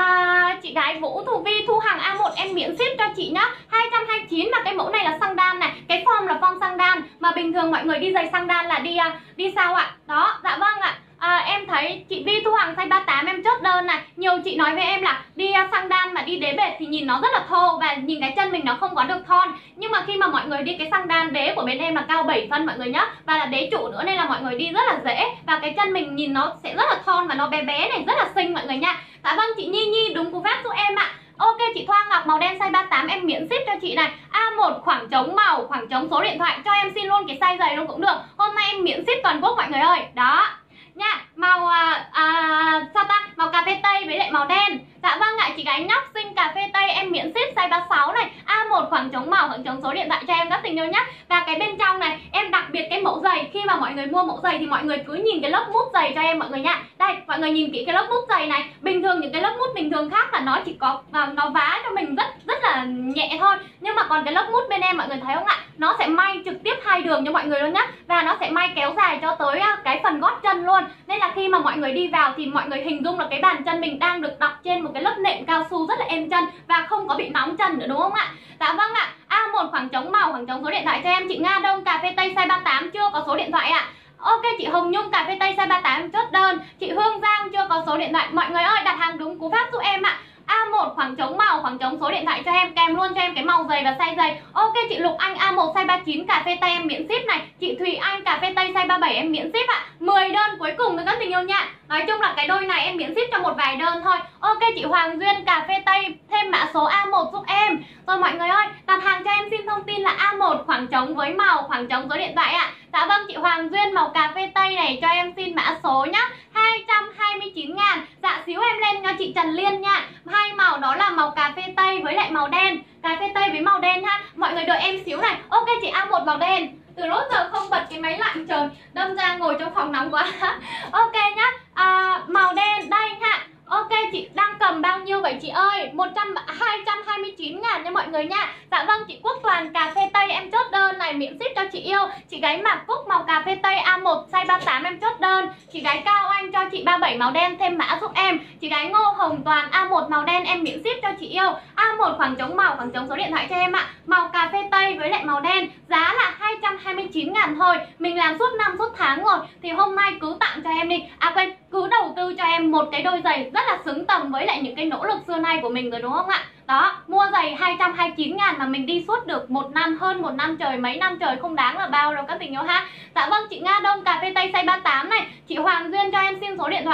À, chị gái Vũ Thu Vi Thu Hằng A một em miễn ship cho chị nhá. hai trăm hai mươi chín mà cái mẫu này là xăng đan này, cái form là form xăng đan mà bình thường mọi người đi giày xăng đan là đi đi sao ạ? Đó, dạ vâng ạ. À, em thấy chị Vi Thu Hằng size ba mươi tám em chốt đơn này. Nhiều chị nói với em là đi uh, xăng đan mà đi đế bệt thì nhìn nó rất là thô và nhìn cái chân mình nó không có được thon. Nhưng mà khi mà mọi người đi cái xăng đan, đế của bên em là cao bảy phân mọi người nhá, và là đế trụ nữa nên là mọi người đi rất là dễ. Và cái chân mình nhìn nó sẽ rất là thon và nó bé bé này, rất là xinh mọi người nha. Dạ vâng, chị Nhi Nhi đúng cú pháp giúp em ạ. Ok, chị Thoa Ngọc màu đen size ba mươi tám em miễn ship cho chị này. A một khoảng trống màu, khoảng trống số điện thoại, cho em xin luôn cái size giày luôn cũng được. Hôm nay em miễn ship toàn quốc mọi người ơi. Đó nha, màu à, à, sao ta, màu cà phê tây với lại màu đen. Dạ vâng ạ, chị gái Nhóc Xinh cà phê tây em miễn ship size ba mươi sáu này. A một khoảng trống màu, khoảng trống số điện thoại cho em các tình yêu nhá. Và cái bên trong này em đặc biệt cái mẫu giày, khi mà mọi người mua mẫu giày thì mọi người cứ nhìn cái lớp mút giày cho em mọi người nha. Đây, mọi người nhìn kỹ cái lớp mút giày này. Bình thường những cái lớp mút bình thường khác là nó chỉ có nó vá cho mình rất rất là nhẹ thôi. Nhưng mà còn cái lớp mút bên em mọi người thấy không ạ? Nó sẽ may trực tiếp hai đường cho mọi người luôn nhá. Và nó sẽ may kéo dài cho tới cái phần gót chân luôn. Nên là khi mà mọi người đi vào thì mọi người hình dung là cái bàn chân mình đang được đặt trên một cái lớp nệm cao su rất là êm chân và không có bị nóng chân nữa đúng không ạ? Dạ vâng ạ. A một khoảng trống màu, khoảng trống số điện thoại cho em. Chị Nga Đông cà phê tây size ba mươi tám chưa có số điện thoại ạ. Ok, chị Hồng Nhung cà phê tây size ba mươi tám chốt đơn. Chị Hương Giang chưa có số điện thoại. Mọi người ơi, đặt hàng đúng cú pháp giúp em ạ. A một khoảng trống màu, khoảng trống số điện thoại cho em, kèm luôn cho em cái màu giày và size giày. Ok, chị Lục Anh A một size ba mươi chín cà phê tây em miễn ship này. Chị Thùy Anh cà phê tây size ba mươi bảy em miễn ship ạ. mười đơn cuối cùng với các tình yêu nha. Nói chung là cái đôi này em miễn ship cho một vài đơn thôi. Ok, chị Hoàng Duyên cà phê tây thêm mã số A một giúp em. Rồi mọi người ơi, đặt hàng cho em xin thông tin là A một khoảng trống với màu, khoảng trống số điện thoại ạ. Dạ vâng, chị Hoàng Duyên màu cà phê tây này cho em xin mã số nhá. hai trăm hai mươi chín ngàn. Dạ xíu em lên cho chị Trần Liên nha. Hai màu đó là màu cà phê tây với lại màu đen. Cà phê tây với màu đen ha. Mọi người đợi em xíu này. Ok, chị A một màu đen. Từ lúc giờ không bật cái máy lạnh trời, đâm ra ngồi trong phòng nóng quá. Ok nhá. À, màu đen đây ha. Ok, chị đang cầm bao nhiêu vậy chị ơi? một trăm hai trăm hai mươi chín ngàn nha mọi người nha. Dạ vâng, chị Quốc Toàn cà phê tây em chốt đơn này, miễn ship cho chị yêu. Chị gái Mạc Cúc màu cà phê tây A một size ba mươi tám em chốt đơn. Chị gái Cao Anh cho chị ba mươi bảy màu đen thêm mã giúp em. Chị gái Ngô Hồng Toàn A một màu đen em miễn ship cho chị yêu. A một khoảng trống màu, khoảng trống số điện thoại cho em ạ. Màu cà phê tây với lại màu đen. Giá là hai trăm hai mươi chín ngàn thôi. Mình làm suốt năm suốt tháng rồi thì hôm nay cứ tặng cho em đi. À quên, cứ đầu tư cho em một cái đôi giày rất là xứng tầm với lại những cái nỗ lực xưa nay của mình rồi đúng không ạ? Đó, mua giày hai trăm hai mươi chín ngàn mà mình đi suốt được một năm, hơn một năm trời, mấy năm trời không đáng là bao đâu các tình yêu ha. Dạ vâng, chị Nga Đông cà phê tây size ba mươi tám này. Chị Hoàng Duyên cho em xin số điện thoại ạ.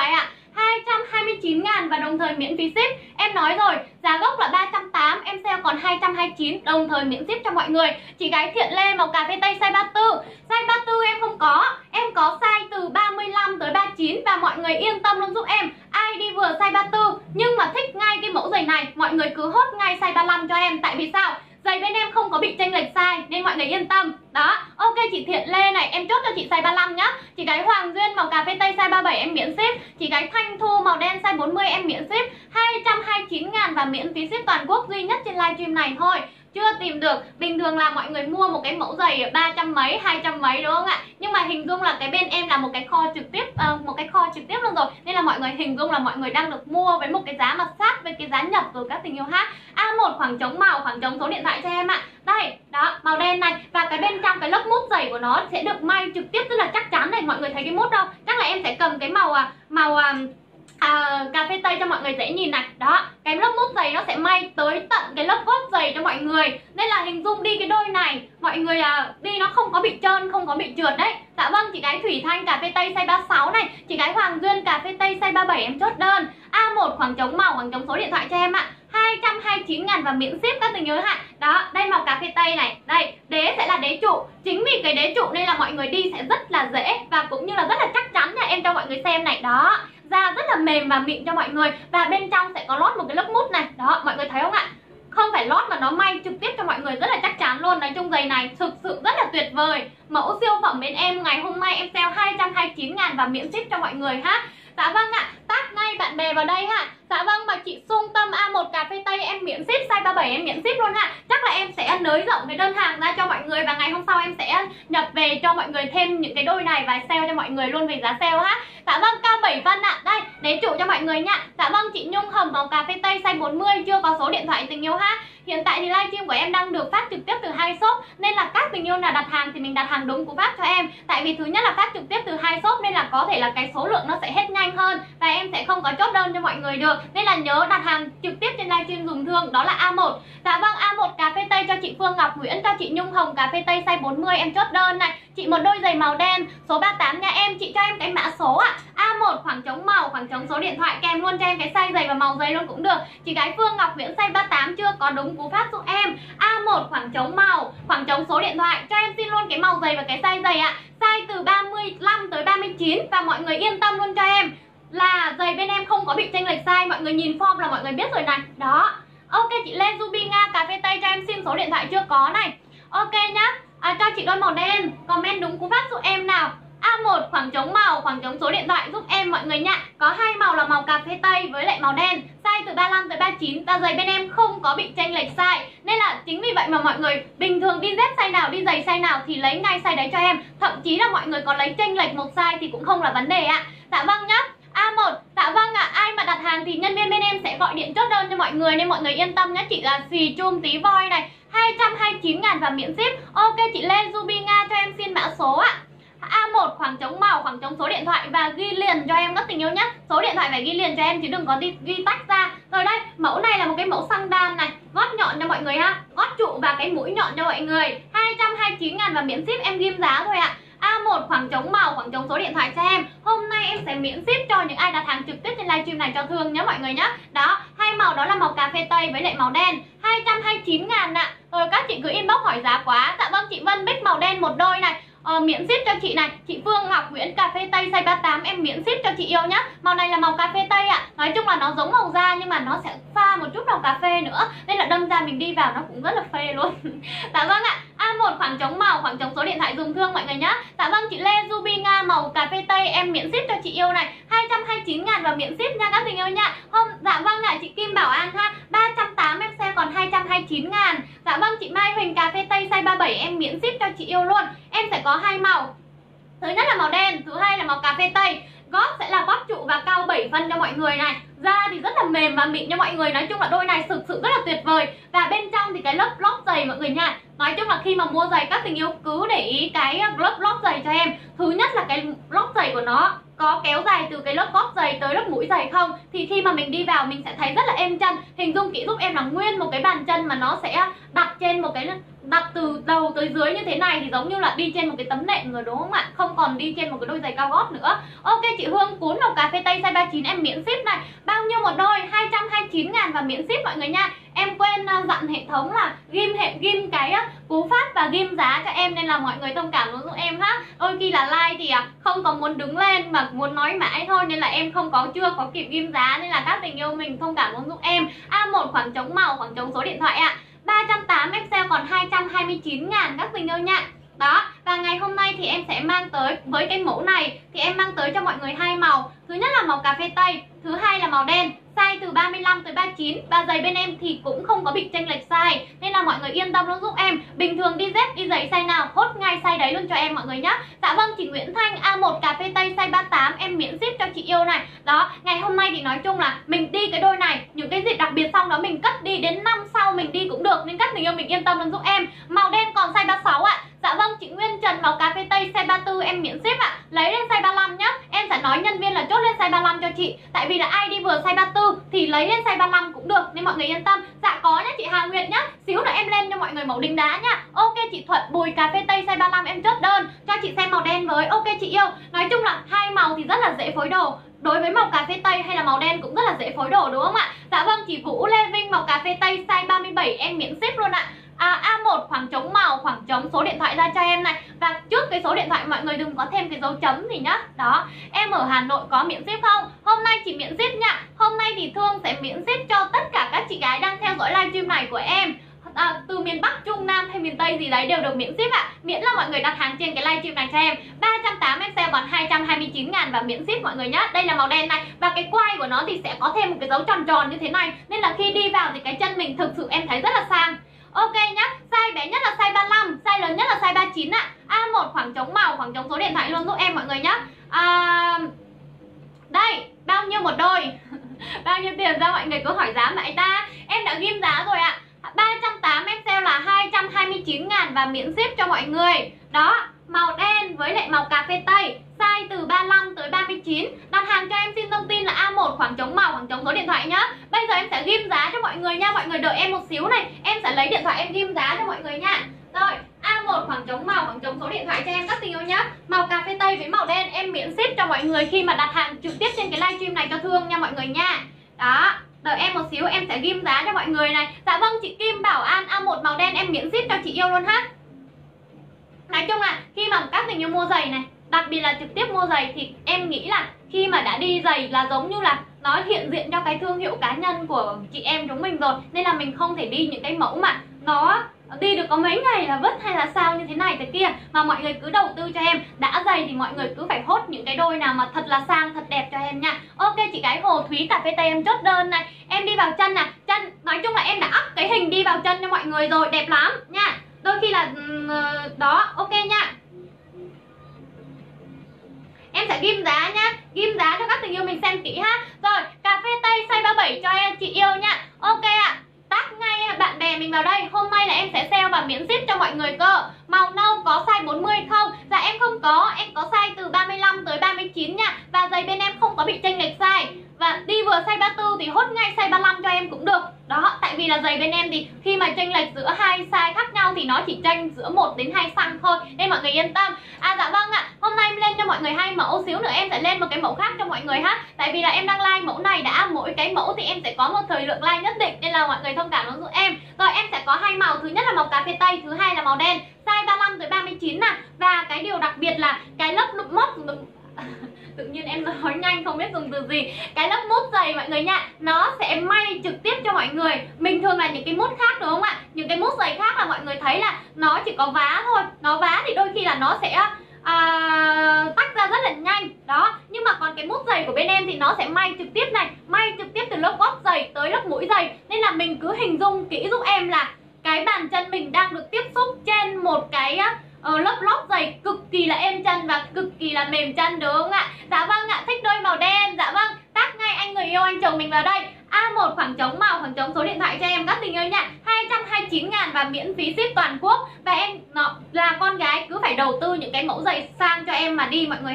hai trăm hai mươi chín ngàn và đồng thời miễn phí ship. Em nói rồi, giá gốc là ba trăm tám mươi, em sale còn hai trăm hai mươi chín, đồng thời miễn ship cho mọi người. Chị gái Thiện Lê màu cà phê tây size ba mươi tư. Size ba mươi tư em không có, em có size từ ba mươi lăm tới ba mươi chín và mọi người yên tâm luôn giúp em. Ai đi vừa size ba mươi tư nhưng mà thích ngay cái mẫu giày này, mọi người cứ hốt ngay size ba mươi lăm cho em. Tại vì sao? Giày bên em không có bị chênh lệch size nên mọi người yên tâm. Đó, ok chị Thiện Lê này, em chốt cho chị size ba mươi lăm nhá. Chị gái Hoàng Duyên màu cà phê tây size ba mươi bảy em miễn ship. Chị gái Thanh Thu màu đen size bốn mươi em miễn ship. hai trăm hai mươi chín ngàn và miễn phí ship toàn quốc, duy nhất trên livestream này thôi. Chưa tìm được, bình thường là mọi người mua một cái mẫu giày ba trăm mấy, hai trăm mấy đúng không ạ? Nhưng mà hình dung là cái bên em là một cái kho trực tiếp, uh, một cái kho trực tiếp luôn rồi. Nên là mọi người hình dung là mọi người đang được mua với một cái giá mà sát với cái giá nhập của các tình yêu hát. A một khoảng trống màu, khoảng trống số điện thoại cho em ạ. Đây, đó, màu đen này. Và cái bên trong cái lớp mút giày của nó sẽ được may trực tiếp, rất là chắc chắn này. Mọi người thấy cái mút đâu? Chắc là em sẽ cầm cái màu màu À, cà phê tây cho mọi người dễ nhìn này. Đó, cái lớp mút giày nó sẽ may tới tận cái lớp gót giày cho mọi người. Nên là hình dung đi cái đôi này mọi người à, đi nó không có bị trơn, không có bị trượt đấy. Dạ vâng, chị gái Thủy Thanh cà phê tây size ba mươi sáu này. Chị gái Hoàng Duyên cà phê tây size ba mươi bảy em chốt đơn. A một khoảng trống màu, khoảng trống số điện thoại cho em ạ. hai trăm hai mươi chín ngàn và miễn ship các tình yêu hạn. Đó, đây màu cà phê tây này. Đây, đế sẽ là đế trụ. Chính vì cái đế trụ nên là mọi người đi sẽ rất là dễ và cũng như là rất là chắc chắn nha. Em cho mọi người xem này. Đó, da rất là mềm và mịn cho mọi người. Và bên trong sẽ có lót một cái lớp mút này. Đó, mọi người thấy không ạ? Không phải lót mà nó may trực tiếp cho mọi người, rất là chắc chắn luôn. Nói chung giày này thực sự rất là tuyệt vời. Mẫu siêu phẩm bên em ngày hôm nay em sale hai trăm hai mươi chín ngàn và miễn ship cho mọi người ha. Dạ vâng ạ, tag ngay bạn bè vào đây ha. Dạ vâng, mà chị Xuân Tâm A một cà phê tây em miễn ship, size ba mươi bảy em miễn ship luôn ha. Chắc là em sẽ nới rộng cái đơn hàng ra cho mọi người và ngày hôm sau em sẽ nhập về cho mọi người thêm những cái đôi này và sale cho mọi người luôn về giá sale ha. Dạ vâng, Cao bảy Văn ạ. Đây, đế trụ cho mọi người nha. Dạ vâng, chị Nhung Hồng màu cà phê tây size bốn mươi, chưa có số điện thoại tình yêu ha. Hiện tại thì livestream của em đang được phát trực tiếp từ hai shop nên là các tình yêu nào đặt hàng thì mình đặt hàng đúng cú pháp cho em. Tại vì thứ nhất là phát trực tiếp từ hai shop nên là có thể là cái số lượng nó sẽ hết nhanh hơn và em sẽ không có chốt đơn cho mọi người được. Nên là nhớ đặt hàng trực tiếp trên livestream dùng thương, đó là A một. Dạ vâng, A một cà phê tây cho chị Phương Ngọc Nguyễn, cho chị Nhung Hồng cà phê tây size bốn mươi em chốt đơn này. Chị một đôi giày màu đen số ba mươi tám nha em, chị cho em cái mã số ạ. À. A một khoảng trống màu, khoảng trống số điện thoại, kèm luôn cho em cái size giày và màu giày luôn cũng được. Chị gái Phương Ngọc Nguyễn size ba mươi tám chưa có đúng cú pháp giúp em. A một khoảng trống màu, khoảng trống số điện thoại, cho em xin luôn cái màu giày và cái size giày ạ. À. Size từ ba mươi lăm tới ba mươi chín và mọi người yên tâm luôn cho em là giày bên em không có bị chênh lệch size, mọi người nhìn form là mọi người biết rồi này. Đó. Ok, chị Lê Ruby Nga cà phê tây cho em xin số điện thoại chưa có này. Ok nhá. À, cho chị đôi màu đen, comment đúng cú pháp giúp em nào. A một khoảng trống màu, khoảng trống số điện thoại giúp em mọi người nha. Có hai màu là màu cà phê tây với lại màu đen, size từ ba mươi lăm tới ba mươi chín và giày bên em không có bị chênh lệch size. Nên là chính vì vậy mà mọi người bình thường đi dép size nào, đi giày size nào thì lấy ngay size đấy cho em. Thậm chí là mọi người có lấy chênh lệch một size thì cũng không là vấn đề ạ. Dạ vâng nhá. A một, dạ vâng ạ, à, ai mà đặt hàng thì nhân viên bên em sẽ gọi điện chốt đơn cho mọi người nên mọi người yên tâm nhé. Chị là xì chum tí voi này, hai trăm hai mươi chín ngàn và miễn ship. Ok, chị Lê Ruby Nga cho em xin mã số ạ. À. A một khoảng trống màu, khoảng trống số điện thoại và ghi liền cho em các tình yêu nhé. Số điện thoại phải ghi liền cho em chứ đừng có đi ghi tách ra. Rồi đây, mẫu này là một cái mẫu xăng đan này, gót nhọn cho mọi người ha, gót trụ và cái mũi nhọn cho mọi người. hai trăm hai mươi chín ngàn và miễn ship, em ghim giá thôi ạ. À. A một khoảng trống màu, khoảng trống số điện thoại cho em. Hôm nay em sẽ miễn ship cho những ai đặt hàng trực tiếp trên livestream này cho thương nhé mọi người nhé. Đó, hai màu đó là màu cà phê tây với lại màu đen, hai trăm hai mươi chín ngàn ạ. Rồi các chị cứ inbox hỏi giá quá. Dạ vâng, chị Vân Bích màu đen một đôi này. Ờ, miễn ship cho chị này. Chị Phương Ngọc Nguyễn cà phê tây size ba mươi tám em miễn ship cho chị yêu nhá. Màu này là màu cà phê tây ạ. À. Nói chung là nó giống màu da nhưng mà nó sẽ pha một chút màu cà phê nữa nên là đâm ra mình đi vào nó cũng rất là phê luôn. Dạ vâng ạ. À. A một khoảng trống màu, khoảng trống số điện thoại dùng thương mọi người nhá. Dạ vâng, chị Lê Ruby Nga màu cà phê tây em miễn ship cho chị yêu này, hai trăm hai mươi chín ngàn và miễn ship nha các tình yêu nha. Hôm dạ vâng ạ, chị Kim Bảo An ha, ba trăm tám mươi em xe còn hai trăm hai mươi chín ngàn. Dạ vâng, chị Mai Huỳnh cà phê tây size ba mươi bảy em miễn ship cho chị yêu luôn. Em sẽ có hai màu. Thứ nhất là màu đen, thứ hai là màu cà phê tây. Gót sẽ là gót trụ và cao bảy phân cho mọi người này. Da thì rất là mềm và mịn cho mọi người. Nói chung là đôi này thực sự rất là tuyệt vời. Và bên trong thì cái lớp lót giày mọi người nha. Nói chung là khi mà mua giày các tình yêu cứ để ý cái lớp lót giày cho em. Thứ nhất là cái lót giày của nó có kéo dài từ cái lớp gót giày tới lớp mũi giày không, thì khi mà mình đi vào mình sẽ thấy rất là êm chân. Hình dung kỹ giúp em là nguyên một cái bàn chân mà nó sẽ đặt trên một cái, đặt từ đầu tới dưới như thế này thì giống như là đi trên một cái tấm nệm rồi đúng không ạ? Không còn đi trên một cái đôi giày cao gót nữa. Ok chị Hương, cuốn màu cà phê tây size ba mươi chín em miễn ship này. Bao nhiêu một đôi? hai trăm hai mươi chín ngàn và miễn ship mọi người nha. Em quên uh, dặn hệ thống là ghim hệ ghim cái uh, cú pháp và ghim giá cho em, nên là mọi người thông cảm giúp em ha. Đôi khi là like thì uh, không có muốn đứng lên mà muốn nói mãi thôi, nên là em không có chưa có kịp ghim giá, nên là các tình yêu mình thông cảm giúp em. A một khoảng trống màu, khoảng trống số điện thoại ạ. À. ba trăm tám mươi em sale còn hai trăm hai mươi chín ngàn các tình yêu nha. Đó, và ngày hôm nay thì em sẽ mang tới với cái mẫu này thì em mang tới cho mọi người hai màu. Thứ nhất là màu cà phê tây, thứ hai là màu đen. Size từ ba mươi lăm tới ba mươi chín và giày bên em thì cũng không có bị chênh lệch size, nên là mọi người yên tâm luôn giúp em. Bình thường đi dép đi giày size nào hốt ngay size đấy luôn cho em mọi người nhé. Dạ vâng, chị Nguyễn Thanh A một cà phê tây size ba mươi tám em miễn ship cho chị yêu này. Đó, ngày hôm nay thì nói chung là mình đi cái đôi này, những cái dịp đặc biệt xong đó mình cất đi, đến năm sau mình đi cũng được, nên các tình yêu mình yên tâm luôn giúp em. Màu đen còn size ba mươi sáu ạ. À. Dạ vâng, chị Nguyên Trần màu cà phê tây size ba mươi tư em miễn ship ạ. À. Lấy lên size ba mươi lăm nhá. Em sẽ nói nhân viên là chốt lên size ba mươi lăm cho chị. Tại vì là ai đi vừa size ba mươi tư thì lấy lên size ba mươi lăm cũng được, nên mọi người yên tâm. Dạ có nhá chị Hà Nguyệt nhá. Xíu nữa em lên cho mọi người mẫu đính đá nhá. Ok chị Thuận Bùi cà phê tây size ba mươi lăm em chốt đơn. Cho chị xem màu đen với. Ok chị yêu. Nói chung là hai màu thì rất là dễ phối đồ. Đối với màu cà phê tây hay là màu đen cũng rất là dễ phối đồ đúng không ạ? Dạ vâng, chị Vũ Lê Vinh màu cà phê tây size ba mươi bảy em miễn ship luôn ạ. À, A một khoảng trống màu, khoảng trống số điện thoại ra cho em này. Và trước cái số điện thoại mọi người đừng có thêm cái dấu chấm gì nhá. Đó, em ở Hà Nội có miễn ship không? Hôm nay chỉ miễn ship nha. Hôm nay thì Thương sẽ miễn ship cho tất cả các chị gái đang theo dõi livestream này của em. À, từ miền Bắc, Trung, Nam hay miền Tây gì đấy đều được miễn ship ạ. À. Miễn là mọi người đặt hàng trên cái livestream này cho em. Ba trăm tám mươi em sale còn hai trăm hai mươi chín ngàn và miễn ship mọi người nhá. Đây là màu đen này. Và cái quai của nó thì sẽ có thêm một cái dấu tròn tròn như thế này. Nên là khi đi vào thì cái chân mình thực sự em thấy rất là sang. Ok nhá, size bé nhất là size ba mươi lăm, size lớn nhất là size ba mươi chín ạ. À. A một khoảng trống màu, khoảng trống số điện thoại luôn giúp em mọi người nhá. À, đây, bao nhiêu một đôi? Bao nhiêu tiền ra mọi người cứ hỏi giá mãi ta. Em đã ghim giá rồi ạ. À. ba trăm tám mươi em sale là hai trăm hai mươi chín ngàn và miễn ship cho mọi người. Đó, màu đen với lại màu cà phê tây, size từ ba mươi lăm tới ba mươi chín. Đặt hàng cho em xin thông tin là A một khoảng trống màu, khoảng trống số điện thoại nhá. Bây giờ em sẽ ghim giá cho mọi người nha. Mọi người đợi em một xíu này. Em sẽ lấy điện thoại em ghim giá cho mọi người nha. Rồi, A một khoảng trống màu, khoảng trống số điện thoại cho em các tình yêu nhá. Màu cà phê tây với màu đen em miễn ship cho mọi người khi mà đặt hàng trực tiếp trên cái livestream này cho Thương nha mọi người nha. Đó, đợi em một xíu em sẽ ghim giá cho mọi người này. Dạ vâng, chị Kim Bảo An A một màu đen em miễn ship cho chị yêu luôn ha. Nói chung là khi mà các tình yêu mua giày này, đặc biệt là trực tiếp mua giày thì em nghĩ là khi mà đã đi giày là giống như là nó hiện diện cho cái thương hiệu cá nhân của chị em chúng mình rồi. Nên là mình không thể đi những cái mẫu mà nó đi được có mấy ngày là vứt hay là sao như thế này thế kia. Mà mọi người cứ đầu tư cho em. Đã giày thì mọi người cứ phải hốt những cái đôi nào mà thật là sang, thật đẹp cho em nha. Ok chị gái Hồ Thúy cà phê tây em chốt đơn này. Em đi vào chân nè. Chân, nói chung là em đã up cái hình đi vào chân cho mọi người rồi. Đẹp lắm nha. Đôi khi là đó, ok nha. Em sẽ ghim giá nhá. Ghim giá cho các tình yêu mình xem kỹ ha. Rồi, cà phê tây size ba mươi bảy cho em chị yêu nha. Ok ạ. À. Tag ngay bạn bè mình vào đây. Hôm nay là em sẽ sale và miễn ship cho mọi người cơ. Màu nâu có size bốn mươi không? Dạ em không có. Em có size từ ba mươi lăm tới ba mươi chín nha. Và giày bên em không có bị chênh lệch size. Và đi vừa size ba mươi tư thì hốt ngay size ba mươi lăm cho em cũng được. Đó, tại vì là giày bên em thì khi mà chênh lệch giữa hai size khác nhau thì nó chỉ chênh giữa một đến hai xăng thôi. Nên mọi người yên tâm. À dạ vâng ạ. À, hôm nay em lên cho mọi người hai mẫu, xíu nữa em sẽ lên một cái mẫu khác cho mọi người ha. Tại vì là em đang like mẫu này đã, mỗi cái mẫu thì em sẽ có một thời lượng like nhất định, nên là mọi người thông cảm giúp em. Rồi em sẽ có hai màu, thứ nhất là màu cà phê tây, thứ hai là màu đen, size ba mươi lăm tới ba mươi chín nè. Và cái điều đặc biệt là cái lớp mốt tự nhiên em nói nhanh không biết dùng từ gì. Cái lớp mút giày mọi người nha, nó sẽ may trực tiếp cho mọi người. Bình thường là những cái mút khác đúng không ạ? Những cái mút giày khác là mọi người thấy là nó chỉ có vá thôi. Nó vá thì đôi khi là nó sẽ à, tách ra rất là nhanh. Đó, nhưng mà còn cái mút giày của bên em thì nó sẽ may trực tiếp này. May trực tiếp từ lớp gót giày tới lớp mũi giày. Nên là mình cứ hình dung kỹ giúp em là cái bàn chân mình đang được tiếp xúc trên một cái Ờ, lớp lót giày cực kỳ là êm chân và cực kỳ là mềm chân đúng không ạ? Dạ vâng ạ, thích đôi màu đen. Dạ vâng, tag ngay anh người yêu anh chồng mình vào đây. A một khoảng trống màu, khoảng trống số điện thoại cho em các tình yêu nha. Hai trăm hai mươi chín ngàn và miễn phí ship toàn quốc. Và em nó là con gái cứ phải đầu tư những cái mẫu giày sang cho em mà đi mọi người ha.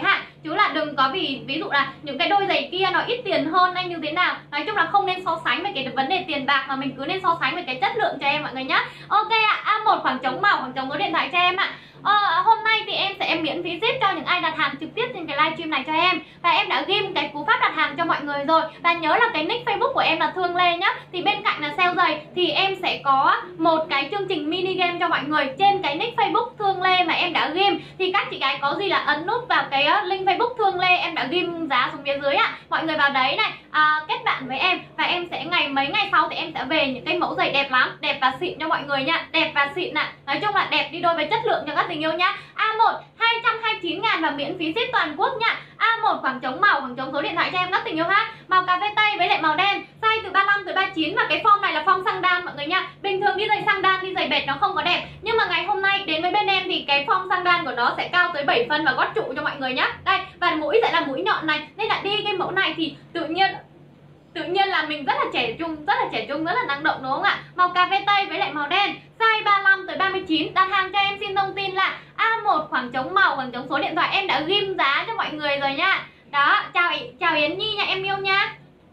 chứ là đừng có vì ví dụ là những cái đôi giày kia nó ít tiền hơn hay như thế nào. Nói chung là không nên so sánh về cái vấn đề tiền bạc, mà mình cứ nên so sánh về cái chất lượng cho em mọi người nhá. Ok ạ, A một khoảng trống màu, khoảng trống số điện thoại cho em ạ. Ờ, hôm nay thì em sẽ miễn phí ship cho những ai đặt hàng trực tiếp trên cái livestream này cho em. Và em đã ghim cái cú pháp đặt hàng cho mọi người rồi. Và nhớ là cái nick Facebook của em là Thương Lê nhá. Thì bên cạnh là sale giày thì em sẽ có một cái chương trình mini game cho mọi người trên cái nick Facebook Thương Lê mà em đã ghim. Thì các chị gái có gì là ấn nút vào cái link Facebook Thương Lê em đã ghim giá xuống phía dưới ạ. Mọi người vào đấy này, à, kết bạn với em và em sẽ ngày mấy ngày sau thì em sẽ về những cái mẫu giày đẹp lắm, đẹp và xịn cho mọi người nha. Đẹp và xịn ạ. Nói chung là đẹp đi đôi với chất lượng cho các tình yêu nhá. A một hai trăm hai mươi chín ngàn và miễn phí ship toàn quốc nha. A một khoảng trống màu, khoảng trống số điện thoại cho em các tình yêu ha. Màu cà phê tây với lại màu đen, size từ ba mươi lăm tới ba mươi chín. Và cái form này là form sang đan mọi người nha. Bình thường đi giày sang đan, đi giày bệt nó không có đẹp, nhưng mà ngày hôm nay đến với bên em thì cái form sang đan của nó sẽ cao tới bảy phân và gót trụ cho mọi người nhá. Đây, và mũi sẽ là mũi nhọn này, nên là đi cái mẫu này thì tự nhiên Tự nhiên là mình rất là trẻ trung, rất là trẻ trung, rất là năng động đúng không ạ? Màu cà phê tây với lại màu đen, size ba mươi lăm tới ba mươi chín. Đặt hàng cho em xin thông tin là A một khoảng trống màu, khoảng trống số điện thoại, em đã ghim giá cho mọi người rồi nha. Đó, chào chào Yến Nhi nha em yêu nha.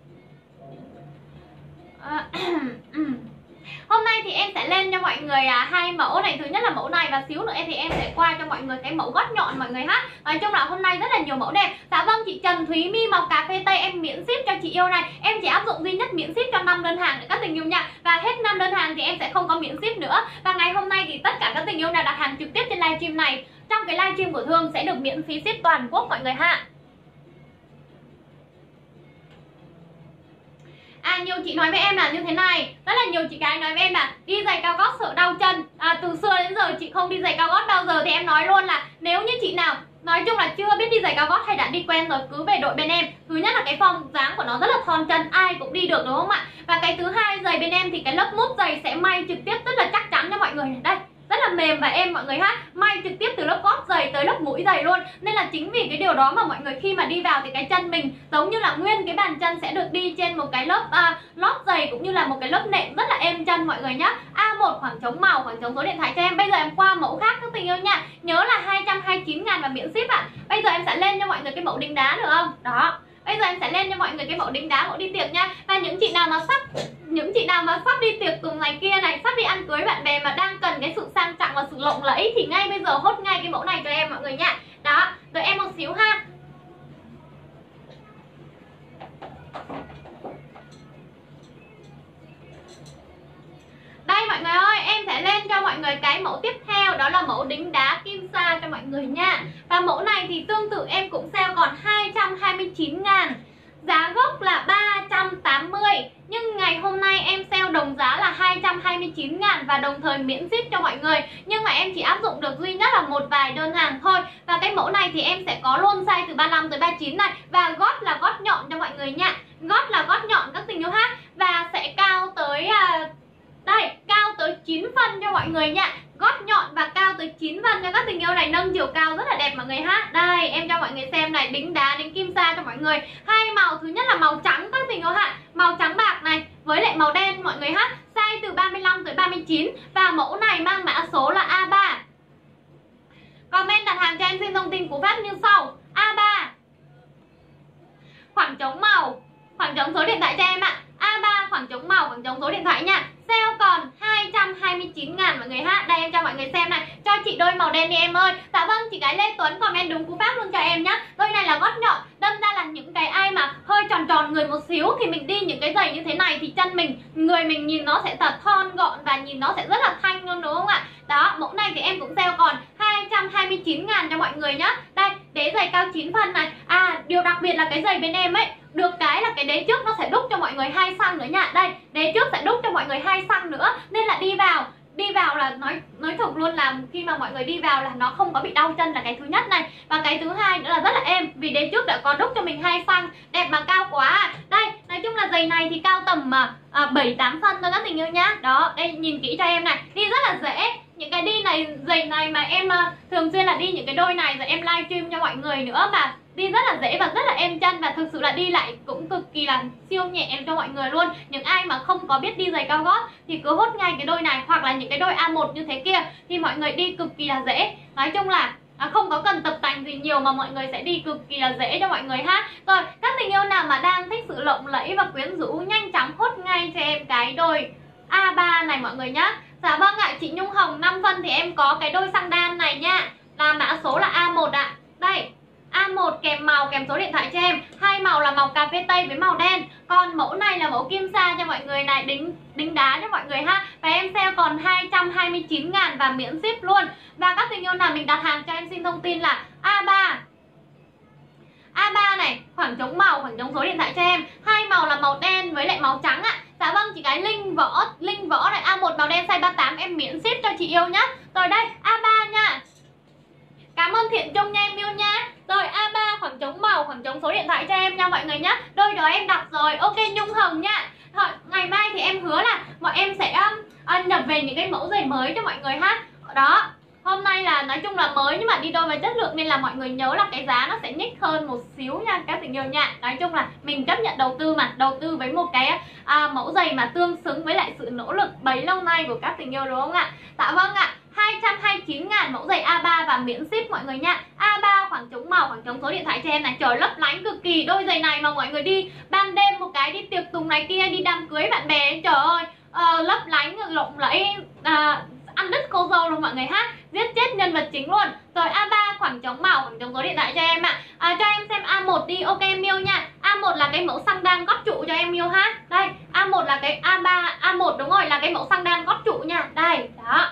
À, hôm nay thì em sẽ lên cho mọi người à, hai mẫu này. Thứ nhất là mẫu này và xíu nữa em thì em sẽ qua cho mọi người cái mẫu gót nhọn mọi người ha. Nói chung là hôm nay rất là nhiều mẫu đẹp. Dạ vâng, chị Trần Thúy My màu cà phê tây em miễn ship cho chị yêu này. Em chỉ áp dụng duy nhất miễn ship cho năm đơn hàng để các tình yêu nha. Và hết năm đơn hàng thì em sẽ không có miễn ship nữa. Và ngày hôm nay thì tất cả các tình yêu nào đặt hàng trực tiếp trên livestream này, trong cái livestream của Thương sẽ được miễn phí ship toàn quốc mọi người ha. À, nhiều chị nói với em là như thế này, rất là nhiều chị gái nói với em là đi giày cao gót sợ đau chân. À, từ xưa đến giờ chị không đi giày cao gót bao giờ, thì em nói luôn là nếu như chị nào nói chung là chưa biết đi giày cao gót hay đã đi quen rồi, cứ về đội bên em. Thứ nhất là cái form dáng của nó rất là thon chân, ai cũng đi được đúng không ạ? Và cái thứ hai, giày bên em thì cái lớp mút giày sẽ may trực tiếp rất là chắc chắn cho mọi người này. Đây, rất là mềm và êm mọi người ha. May trực tiếp từ lớp gót giày tới lớp mũi giày luôn. Nên là chính vì cái điều đó mà mọi người khi mà đi vào thì cái chân mình giống như là nguyên cái bàn chân sẽ được đi trên một cái lớp à, lót giày cũng như là một cái lớp nệm rất là êm chân mọi người nhá. A một khoảng trống màu, khoảng trống số điện thoại cho em. Bây giờ em qua mẫu khác các tình yêu nha. Nhớ là hai trăm hai mươi chín ngàn và miễn ship ạ. À. Bây giờ em sẽ lên cho mọi người cái mẫu đính đá được không? Đó. Bây giờ em sẽ lên cho mọi người cái mẫu đính đá, mẫu đi tiệc nha. Và những chị nào mà sắp những chị nào mà sắp đi tiệc cùng này kia này, sắp đi ăn cưới bạn bè mà đang cần cái sự sang trọng và sự lộng lẫy thì ngay bây giờ hốt ngay cái mẫu này cho em mọi người nha. Đó, đợi em một xíu ha. Đây mọi người ơi, em sẽ lên cho mọi người cái mẫu tiếp theo, đó là mẫu đính đá kim sa cho mọi người nha. Và mẫu này thì tương tự em cũng sale còn hai trăm hai mươi chín ngàn. Giá gốc là ba trăm tám mươi, nhưng ngày hôm nay em sale đồng giá là hai trăm hai mươi chín ngàn và đồng thời miễn ship cho mọi người. Nhưng mà em chỉ áp dụng được duy nhất là một vài đơn hàng thôi. Và cái mẫu này thì em sẽ có luôn size từ ba mươi lăm tới ba mươi chín này. Và gót là gót nhọn cho mọi người nha. Gót là gót nhọn các tình yêu hát. Và sẽ cao tới à, đây, cao tới chín phân cho mọi người nha. Gót nhọn và cao tới chín phân cho các tình yêu này, nâng chiều cao rất là đẹp mọi người ha. Đây, em cho mọi người xem này, đính đá, đính kim sa cho mọi người. Hai màu, thứ nhất là màu trắng các tình yêu ha, màu trắng bạc này với lại màu đen mọi người ha. Size từ ba mươi lăm tới ba mươi chín và mẫu này mang mã số là A ba. Comment đặt hàng cho em xin thông tin cú pháp như sau: A ba khoảng trống màu, khoảng trống số điện thoại cho em ạ. A ba khoảng trống màu, khoảng trống số điện thoại nha. Sale còn hai trăm hai mươi chín ngàn mọi người ha. Đây em cho mọi người xem này. Cho chị đôi màu đen đi em ơi. Dạ vâng, chị gái Lê Tuấn comment đúng cú pháp luôn cho em nhá. Đôi này là gót nhọn. Đâm ra là những cái ai mà hơi tròn tròn người một xíu thì mình đi những cái giày như thế này thì chân mình, người mình nhìn nó sẽ thật thon gọn và nhìn nó sẽ rất là thanh luôn đúng không ạ? Đó, mẫu này thì em cũng sale còn hai trăm hai mươi chín ngàn cho mọi người nhá. Đây, đế giày cao chín phân này. À, điều đặc biệt là cái giày bên em ấy, được cái là cái đế trước nó sẽ đúc cho mọi người hai xăng nữa nha. Đây, đế trước sẽ đúc cho mọi người hai xăng nữa. Nên là đi vào Đi vào là nói nói thật luôn là khi mà mọi người đi vào là nó không có bị đau chân là cái thứ nhất này. Và cái thứ hai nữa là rất là êm, vì đế trước đã có đúc cho mình hai xăng. Đẹp mà cao quá. Đây, nói chung là giày này thì cao tầm mà à, bảy tám phân thôi các tình yêu nhá. Đó, đây nhìn kỹ cho em này, đi rất là dễ. Những cái đi này, giày này mà em uh, thường xuyên là đi những cái đôi này rồi em livestream cho mọi người nữa mà đi rất là dễ và rất là êm chân, và thực sự là đi lại cũng cực kỳ là siêu nhẹ cho mọi người luôn. Những ai mà không có biết đi giày cao gót thì cứ hốt ngay cái đôi này, hoặc là những cái đôi A một như thế kia thì mọi người đi cực kỳ là dễ. Nói chung là À, không có cần tập tành gì nhiều mà mọi người sẽ đi cực kỳ là dễ cho mọi người ha. Rồi, các tình yêu nào mà đang thích sự lộng lẫy và quyến rũ, nhanh chóng hốt ngay cho em cái đôi A ba này mọi người nhá. Dạ vâng ạ, chị Nhung Hồng năm phân thì em có cái đôi xăng đan này nha. Là mã số là A một ạ. À. Đây, A một kèm màu kèm số điện thoại cho em. Hai màu là màu cà phê tây với màu đen. Còn mẫu này là mẫu kim sa cho mọi người này, đính đính đá cho mọi người ha. Và em sale còn hai trăm hai mươi chín ngàn và miễn ship luôn. Và các tình yêu nào mình đặt hàng cho em xin thông tin là A ba A ba này, khoảng trống màu, khoảng trống số điện thoại cho em. Hai màu là màu đen với lại màu trắng ạ. Dạ vâng, chị gái Linh Võ, Linh Võ này, A một màu đen size ba mươi tám em miễn ship cho chị yêu nhá. Rồi đây, A ba nha. Cảm ơn Thiện Trung nha em yêu nha. Rồi A ba khoảng trống màu, khoảng trống số điện thoại cho em nha mọi người nhá. Đôi đó em đặt rồi. Ok Nhung Hồng nha. Rồi, ngày mai thì em hứa là mọi em sẽ uh, nhập về những cái mẫu giày mới cho mọi người ha. Đó. Hôm nay là nói chung là mới nhưng mà đi đôi với chất lượng nên là mọi người nhớ là cái giá nó sẽ nhích hơn một xíu nha các tình yêu nha. Nói chung là mình chấp nhận đầu tư mà, đầu tư với một cái à, mẫu giày mà tương xứng với lại sự nỗ lực bấy lâu nay của các tình yêu đúng không ạ? Dạ vâng ạ. hai trăm hai mươi chín ngàn mẫu giày A ba và miễn ship mọi người nha. A ba khoảng trống màu, khoảng trống số điện thoại cho em này. Trời lấp lánh cực kỳ. Đôi giày này mà mọi người đi ban đêm một cái, đi tiệc tùng này kia, đi đám cưới bạn bè, trời ơi, uh, lấp lánh lộng lẫy, uh, ăn đứt cô dâu luôn mọi người ha. Giết chết nhân vật chính luôn. Rồi A ba khoảng trống màu, khoảng trống số điện thoại cho em ạ. À, cho em xem A một đi. Ok em yêu nha. A một là cái mẫu xăng đan gót trụ cho em yêu ha. Đây, A một là cái A ba, A một đúng rồi, là cái mẫu xăng đan gót trụ nha. Đây, đó.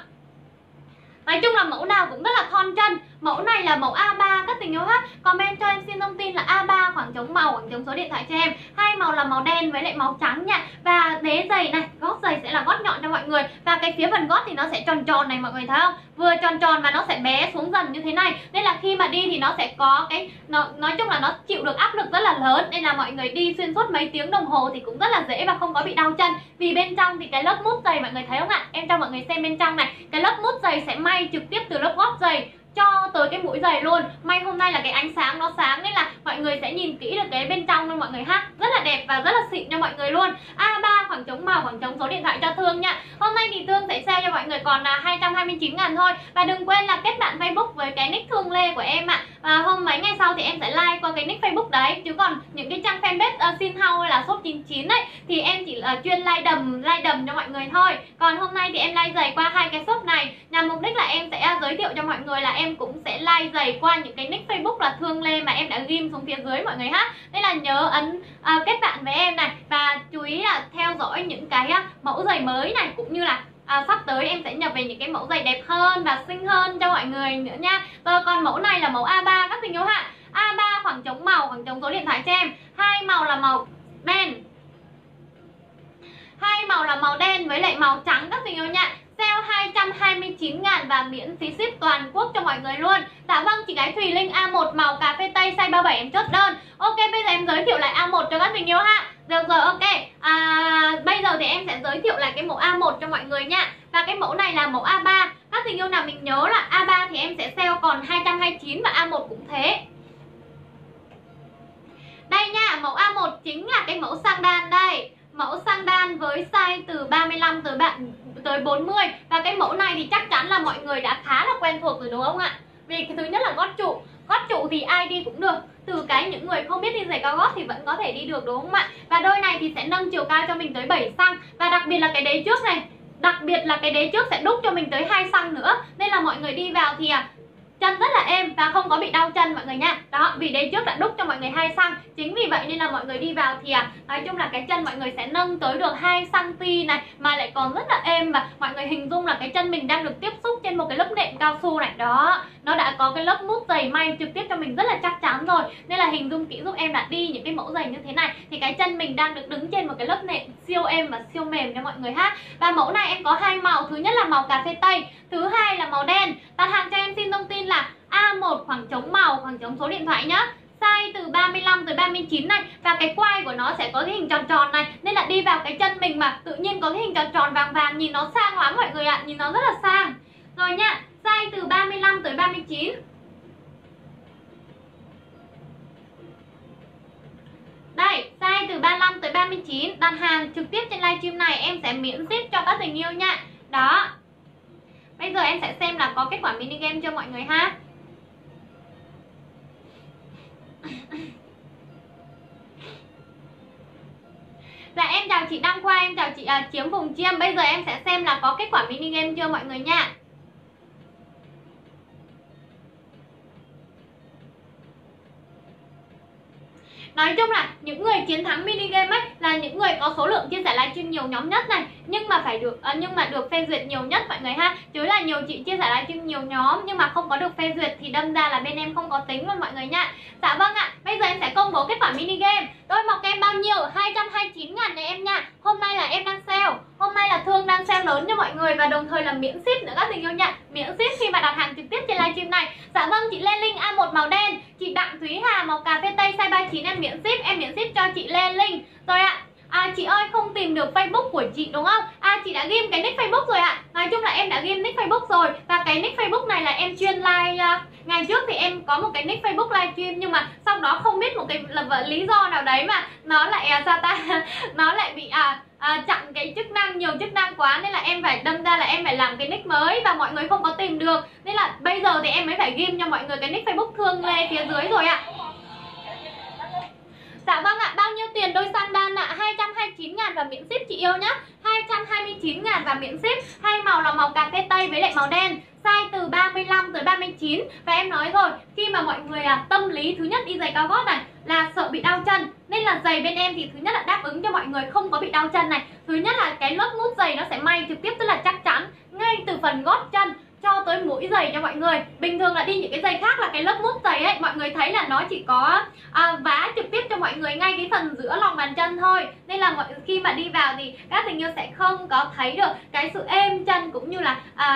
Nói chung là mẫu nào cũng rất là thon chân. Mẫu này là mẫu A ba các tình yêu ha. Comment cho em xin thông tin là A ba khoảng trống màu, khoảng trống số điện thoại cho em. Hai màu là màu đen với lại màu trắng nha. Và đế giày này, gót giày sẽ là gót nhọn cho mọi người. Và cái phía phần gót thì nó sẽ tròn tròn này mọi người thấy không? Vừa tròn tròn và nó sẽ bé xuống dần như thế này. Nên là khi mà đi thì nó sẽ có cái nó, nói chung là nó chịu được áp lực rất là lớn. Nên là mọi người đi xuyên suốt mấy tiếng đồng hồ thì cũng rất là dễ và không có bị đau chân. Vì bên trong thì cái lớp mút giày mọi người thấy không ạ? Em cho mọi người xem bên trong này. Cái lớp mút giày sẽ may trực tiếp từ lớp gót giày cho tới cái mũi giày luôn. May hôm nay là cái ánh sáng nó sáng nên là mọi người sẽ nhìn kỹ được cái bên trong luôn mọi người ha. Rất là đẹp và rất là xịn cho mọi người luôn. A ba khoảng trống màu, khoảng trống số điện thoại cho Thương nha. Hôm nay thì Thương sẽ sale cho mọi người còn là hai trăm hai mươi chín ngàn thôi. Và đừng quên là kết bạn Facebook với cái nick Thương Lê của em ạ. Và hôm mấy ngày sau thì em sẽ like qua cái nick Facebook đấy. Chứ còn những cái trang fanpage uh, Xin House hay là shop chín chín ấy thì em chỉ là chuyên like đầm, like đầm cho mọi người thôi. Còn hôm nay thì em like giày qua hai cái shop này. Nhằm mục đích là em sẽ giới thiệu cho mọi người là em cũng sẽ like giày qua những cái nick Facebook là Thương Lê mà em đã ghim xuống phía dưới mọi người ha. Nên là nhớ ấn uh, kết bạn với em này. Và chú ý là theo dõi những cái uh, mẫu giày mới này, cũng như là À, sắp tới em sẽ nhập về những cái mẫu giày đẹp hơn và xinh hơn cho mọi người nữa nha. Rồi còn mẫu này là mẫu A ba các tình yêu hạ. A ba khoảng trống màu, khoảng trống số điện thoại cho em. Hai màu là màu đen. Hai màu là màu đen với lại màu trắng các tình yêu nha. Sale hai trăm hai mươi chín ngàn và miễn phí ship toàn quốc cho mọi người luôn. Dạ vâng, chị gái Thùy Linh A một màu cà phê tây size ba mươi bảy em chốt đơn. Ok, bây giờ em giới thiệu lại A một cho các tình yêu ha. Được rồi, ok. À, bây giờ thì em sẽ giới thiệu lại cái mẫu A một cho mọi người nha. Và cái mẫu này là mẫu A ba. Các tình yêu nào mình nhớ là A ba thì em sẽ sale còn hai trăm hai mươi chín và A một cũng thế. Đây nha, mẫu A một chính là cái mẫu sang đan đây. Mẫu sang đan với size từ ba mươi lăm tới bạn tới bốn mươi. Và cái mẫu này thì chắc chắn là mọi người đã khá là quen thuộc rồi đúng không ạ? Vì cái thứ nhất là gót trụ. Gót trụ thì ai đi cũng được. Từ cái những người không biết đi giày cao gót thì vẫn có thể đi được đúng không ạ? Và đôi này thì sẽ nâng chiều cao cho mình tới bảy xăng. Và đặc biệt là cái đế trước này, đặc biệt là cái đế trước sẽ đúc cho mình tới hai xăng nữa. Nên là mọi người đi vào thì à, chân rất là êm và không có bị đau chân mọi người nha. Đó, vì đế trước đã đúc cho mọi người hai xăng. Chính vì vậy nên là mọi người đi vào thì à, nói chung là cái chân mọi người sẽ nâng tới được hai xăng ti này, mà lại còn rất là êm. Và mọi người hình dung là cái chân mình đang được tiếp xúc trên một cái lớp nệm cao su này. Đó, nó đã có cái lớp mút giày may trực tiếp cho mình rất là chắc chắn rồi. Nên là hình dung kỹ giúp em là đi những cái mẫu giày như thế này thì cái chân mình đang được đứng trên một cái lớp nệm siêu êm và siêu mềm cho mọi người ha. Và mẫu này em có hai màu, thứ nhất là màu cà phê tây, thứ hai là màu đen. Đặt hàng cho em xin thông tin là A một khoảng trống màu, khoảng trống số điện thoại nhá. Size từ ba mươi lăm tới ba mươi chín này. Và cái quai của nó sẽ có cái hình tròn tròn này. Nên là đi vào cái chân mình mà tự nhiên có cái hình tròn tròn vàng vàng, nhìn nó sang lắm mọi người ạ. à. Nhìn nó rất là sang. Rồi nha, size từ ba mươi lăm tới ba mươi chín. Đây, size từ ba mươi lăm tới ba mươi chín. Đặt hàng trực tiếp trên livestream này em sẽ miễn ship cho các tình yêu nha. Đó. Bây giờ em sẽ xem là có kết quả mini game cho mọi người ha. Dạ em chào chị Đăng Khoa, em chào chị à, Chiếm Vùng Chiêm. Bây giờ em sẽ xem là có kết quả mini game chưa mọi người nha. Nói chung là những người chiến thắng mini game ấy là những người có số lượng chia sẻ livestream nhiều nhóm nhất này, nhưng mà phải được à, nhưng mà được phê duyệt nhiều nhất mọi người ha. Chứ là nhiều chị chia sẻ livestream nhiều nhóm nhưng mà không có được phê duyệt thì đâm ra là bên em không có tính luôn mọi người nha. Dạ vâng ạ, bây giờ em sẽ công bố kết quả mini game. Đôi mọc em bao nhiêu? hai trăm hai mươi chín ngàn này em nha. Hôm nay là em đang sale, hôm nay là Thương đang sale lớn cho mọi người và đồng thời là miễn ship nữa các tình yêu nha. Miễn ship khi mà đặt hàng trực tiếp trên livestream này. Dạ vâng, chị Lê Linh A một màu đen, chị Đặng Thúy Hà màu cà phê tây size ba mươi chín em miễn ship, em miễn ship cho chị Lê Linh. Rồi ạ. À chị ơi không tìm được Facebook của chị đúng không? À chị đã ghim cái nick Facebook rồi ạ. À. Nói chung là em đã ghim nick Facebook rồi. Và cái nick Facebook này là em chuyên like uh, ngày trước thì em có một cái nick Facebook livestream nhưng mà sau đó không biết một cái là lý do nào đấy mà nó lại à, sao ta nó lại bị à, à, chặn cái chức năng, nhiều chức năng quá nên là em phải đâm ra là em phải làm cái nick mới và mọi người không có tìm được. Nên là bây giờ thì em mới phải ghim cho mọi người cái nick Facebook Thương Lê phía dưới rồi ạ. À. Dạ vâng ạ, bao nhiêu tiền đôi sandal ạ? À? hai trăm hai mươi chín ngàn và miễn ship chị yêu nhá. hai trăm hai mươi chín ngàn và miễn ship. Hai màu là màu cà phê tây với lại màu đen. Size từ ba mươi lăm tới ba mươi chín. Và em nói rồi, khi mà mọi người à, tâm lý thứ nhất đi giày cao gót này là sợ bị đau chân. Nên là giày bên em thì thứ nhất là đáp ứng cho mọi người không có bị đau chân này. Thứ nhất là cái lớp mút giày nó sẽ may trực tiếp, tức là chắc chắn ngay từ phần gót chân cho tới mũi giày cho mọi người. Bình thường là đi những cái giày khác là cái lớp mút giày ấy, mọi người thấy là nó chỉ có à, vá trực tiếp cho mọi người ngay cái phần giữa lòng bàn chân thôi. Nên là mọi khi mà đi vào thì các tình yêu sẽ không có thấy được cái sự êm chân cũng như là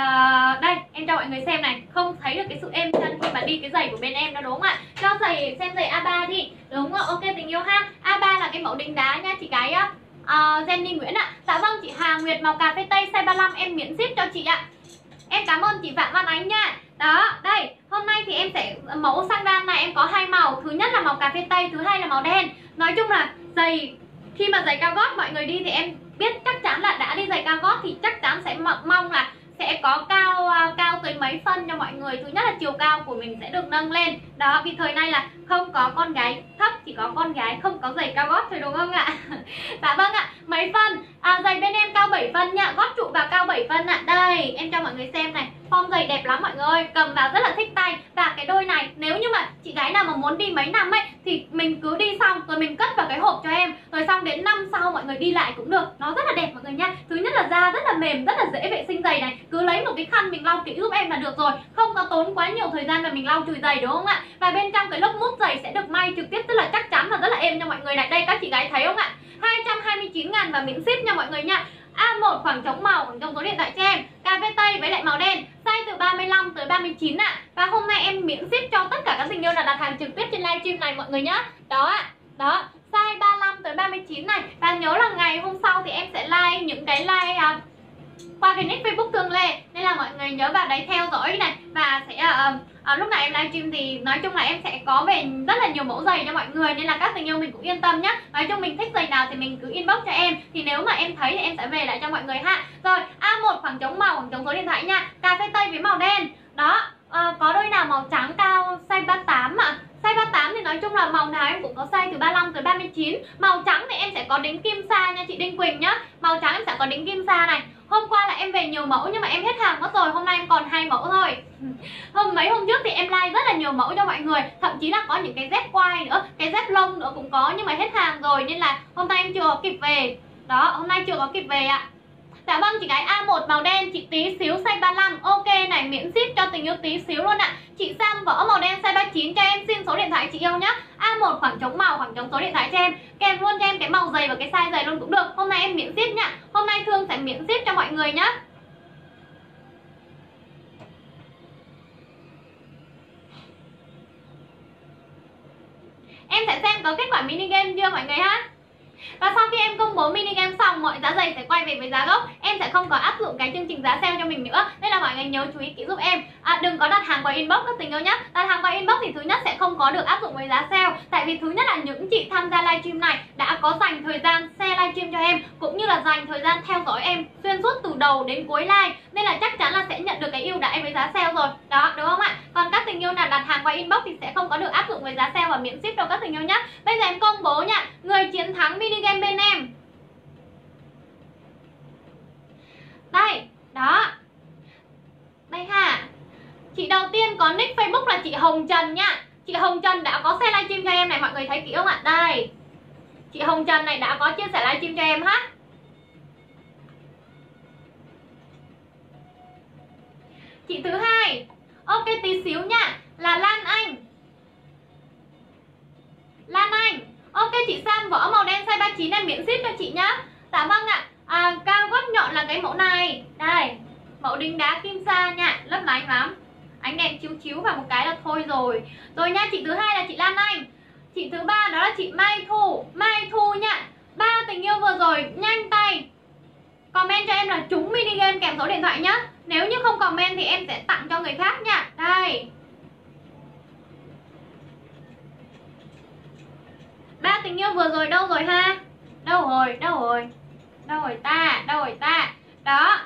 à, đây em cho mọi người xem này, không thấy được cái sự êm chân khi mà đi cái giày của bên em đó đúng không ạ? Cho giày xem giày a ba đi, đúng không? Ok tình yêu ha. a ba là cái mẫu đính đá nha chị cái uh, Jenny Nguyễn ạ. Dạ vâng, chị Hà Nguyệt màu cà phê tây size ba mươi lăm em miễn ship cho chị ạ. Em cảm ơn chị Phạm Văn Ánh nha. Đó, đây, hôm nay thì em sẽ mẫu sandal này em có hai màu, thứ nhất là màu cà phê tây, thứ hai là màu đen. Nói chung là giày khi mà giày cao gót mọi người đi thì em biết chắc chắn là đã đi giày cao gót thì chắc chắn sẽ mong là sẽ có cao cao tới mấy phân cho mọi người. Thứ nhất là chiều cao của mình sẽ được nâng lên. Đó, vì thời nay là không có con gái thấp, chỉ có con gái không có giày cao gót thôi đúng không ạ? Dạ vâng ạ, mấy phân? À, giày bên em cao bảy phân nha, gót trụ vào cao bảy phân ạ. Đây, em cho mọi người xem này, form giày đẹp lắm mọi người, cầm vào rất là thích tay. Và cái đôi này nếu như mà chị gái nào mà muốn đi mấy năm ấy thì mình cứ đi xong rồi mình cất vào cái hộp cho em, rồi xong đến năm sau mọi người đi lại cũng được. Nó rất là đẹp mọi người nha. Thứ nhất là da rất là mềm, rất là dễ vệ sinh giày này. Cứ lấy một cái khăn mình lau kỹ giúp em là được rồi, không có tốn quá nhiều thời gian mà mình lau chùi giày đúng không ạ? Và bên trong cái lớp mút giày sẽ được may trực tiếp, tức là chắc chắn và rất là êm cho mọi người này. Đây các chị gái thấy không ạ? hai trăm hai mươi chín ngàn và miễn ship nha mọi người nha. A một khoảng trống màu, khoảng trống số điện thoại cho em, cà phê tây với lại màu đen, size từ ba mươi lăm tới ba mươi chín ạ. À. Và hôm nay em miễn ship cho tất cả các tình yêu là đặt hàng trực tiếp trên livestream này mọi người nhá. Đó ạ. À. Đó, size ba mươi lăm tới ba mươi chín này. Và nhớ là ngày hôm sau thì em sẽ like những cái like à, qua cái nick Facebook Thương Lê, nên là mọi người nhớ vào đấy theo dõi này. Và sẽ uh, uh, lúc này em livestream thì nói chung là em sẽ có về rất là nhiều mẫu giày cho mọi người, nên là các tình yêu mình cũng yên tâm nhá. Nói chung mình thích giày nào thì mình cứ inbox cho em, thì nếu mà em thấy thì em sẽ về lại cho mọi người ha. Rồi A một khoảng trống màu, khoảng trống số điện thoại nha, cà phê tây với màu đen. Đó, uh, có đôi nào màu trắng cao size ba mươi tám ạ. À? Size ba mươi tám thì nói chung là màu nào em cũng có size từ ba mươi lăm tới ba mươi chín. Màu trắng thì em sẽ có đính kim sa nha chị Đinh Quỳnh nhá. Màu trắng em sẽ có đính kim sa này. Hôm qua là em về nhiều mẫu nhưng mà em hết hàng mất rồi, hôm nay em còn hai mẫu thôi. Hôm mấy hôm trước thì em like rất là nhiều mẫu cho mọi người, thậm chí là có những cái dép quai nữa, cái dép lông nữa cũng có, nhưng mà hết hàng rồi nên là hôm nay em chưa có kịp về. Đó, hôm nay chưa có kịp về ạ. Dạ vâng, chị gái A một màu đen, chị tí xíu size ba mươi lăm. Ok này, miễn ship cho tình yêu tí xíu luôn ạ. Chị Sam Võ màu đen size ba mươi chín cho em, xin số điện thoại chị yêu nhá. A một khoảng trống màu, khoảng trống số điện thoại cho em. Kèm luôn cho em cái màu giày và cái size giày luôn cũng được. Hôm nay em miễn ship nhá. Hôm nay Thương sẽ miễn ship cho mọi người nhá. Em sẽ xem có kết quả mini game chưa mọi người ha. Và sau khi em công bố mini game xong, mọi giá giày sẽ quay về với giá gốc. Em sẽ không có áp dụng cái chương trình giá sale cho mình nữa, nên là mọi người nhớ chú ý kỹ giúp em. À, đừng có đặt hàng qua inbox các tình yêu nhé. Đặt hàng qua inbox thì thứ nhất sẽ không có được áp dụng với giá sale, tại vì thứ nhất là những chị tham gia livestream này đã có dành thời gian share livestream cho em, cũng như như là dành thời gian theo dõi em xuyên suốt từ đầu đến cuối live, nên là chắc chắn là sẽ nhận được cái ưu đãi với giá sale rồi. Đó, đúng không ạ? Còn các tình yêu nào đặt hàng qua inbox thì sẽ không có được áp dụng với giá sale và miễn ship đâu các tình yêu nhé. Bây giờ em công bố nha, người chiến thắng mini game bên em. Đây, đó. Đây ha. Chị đầu tiên có nick Facebook là chị Hồng Trần nha. Chị Hồng Trần đã có share livestream cho em này, mọi người thấy kỹ không ạ? Đây. Chị Hồng Trần này đã có chia sẻ livestream cho em ha. Chị thứ hai, ok tí xíu nha, là Lan Anh. Lan Anh, ok chị Sam vỏ màu đen size ba mươi chín em miễn ship cho chị nhá. Dạ vâng ạ. À, cao gót nhọn là cái mẫu này. Đây, mẫu đính đá kim sa nha, lấp lánh lắm. Ánh đèn chiếu chiếu vào một cái là thôi rồi. Rồi nha, chị thứ hai là chị Lan Anh. Chị thứ ba đó là chị Mai Thu. Mai Thu nha. Ba tình yêu vừa rồi nhanh tay comment cho em là trúng mini game kèm số điện thoại nhá. Nếu như không comment thì em sẽ tặng cho người khác nha. Đây. Ba tình yêu vừa rồi đâu rồi ha? Đâu rồi, đâu rồi? Đâu rồi ta, đâu rồi ta? Đó.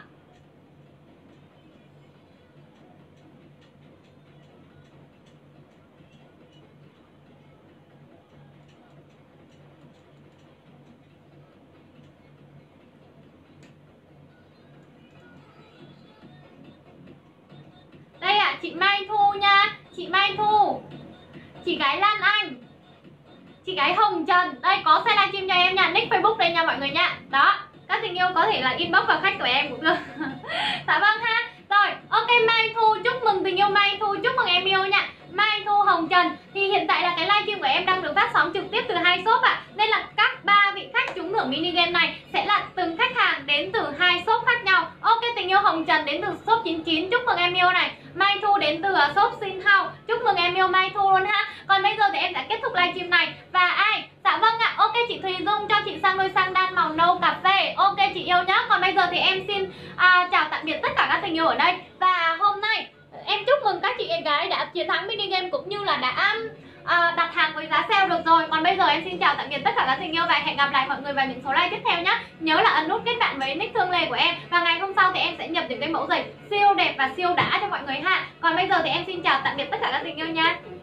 Đây ạ, à, chị Mai Thu nha. Chị Mai Thu, chị gái Lan Anh, chị gái Hồng Trần. Đây có share livestream cho em nha, nick Facebook đây nha mọi người nha. Đó, các tình yêu có thể là inbox vào khách của em cũng được. Dạ vâng ha. Rồi, ok Mai Thu, chúc mừng tình yêu Mai Thu, chúc mừng em yêu nha. Mai Thu Hồng Trần. Thì hiện tại là cái livestream của em đang được phát sóng trực tiếp từ hai shop ạ. À. Nên là các ba vị khách trúng thưởng mini game này sẽ là từng khách hàng đến từ hai shop khác nhau. Ok tình yêu Hồng Trần đến từ shop chín chín, chúc mừng em yêu này. Mai Thu đến từ shop Sin House, chúc mừng em yêu Mai Thu luôn ha. Còn bây giờ thì em đã kết thúc livestream này. Và ai? Dạ vâng ạ, ok chị Thùy Dung cho chị sang đôi sang đan màu nâu cà phê. Ok chị yêu nhá. Còn bây giờ thì em xin à, chào tạm biệt tất cả các tình yêu ở đây. Và hôm nay em chúc mừng các chị em gái đã chiến thắng mini game cũng như là đã à, đặt hàng với giá sale được rồi. Còn bây giờ em xin chào tạm biệt tất cả các tình yêu và hẹn gặp lại mọi người vào những số live tiếp theo nhé. Nhớ là ấn nút kết bạn với nick Thương Lê của em. Và ngày hôm sau thì em sẽ nhập những cái mẫu giày siêu đẹp và siêu đã cho mọi người ha. Còn bây giờ thì em xin chào tạm biệt tất cả các tình yêu nha.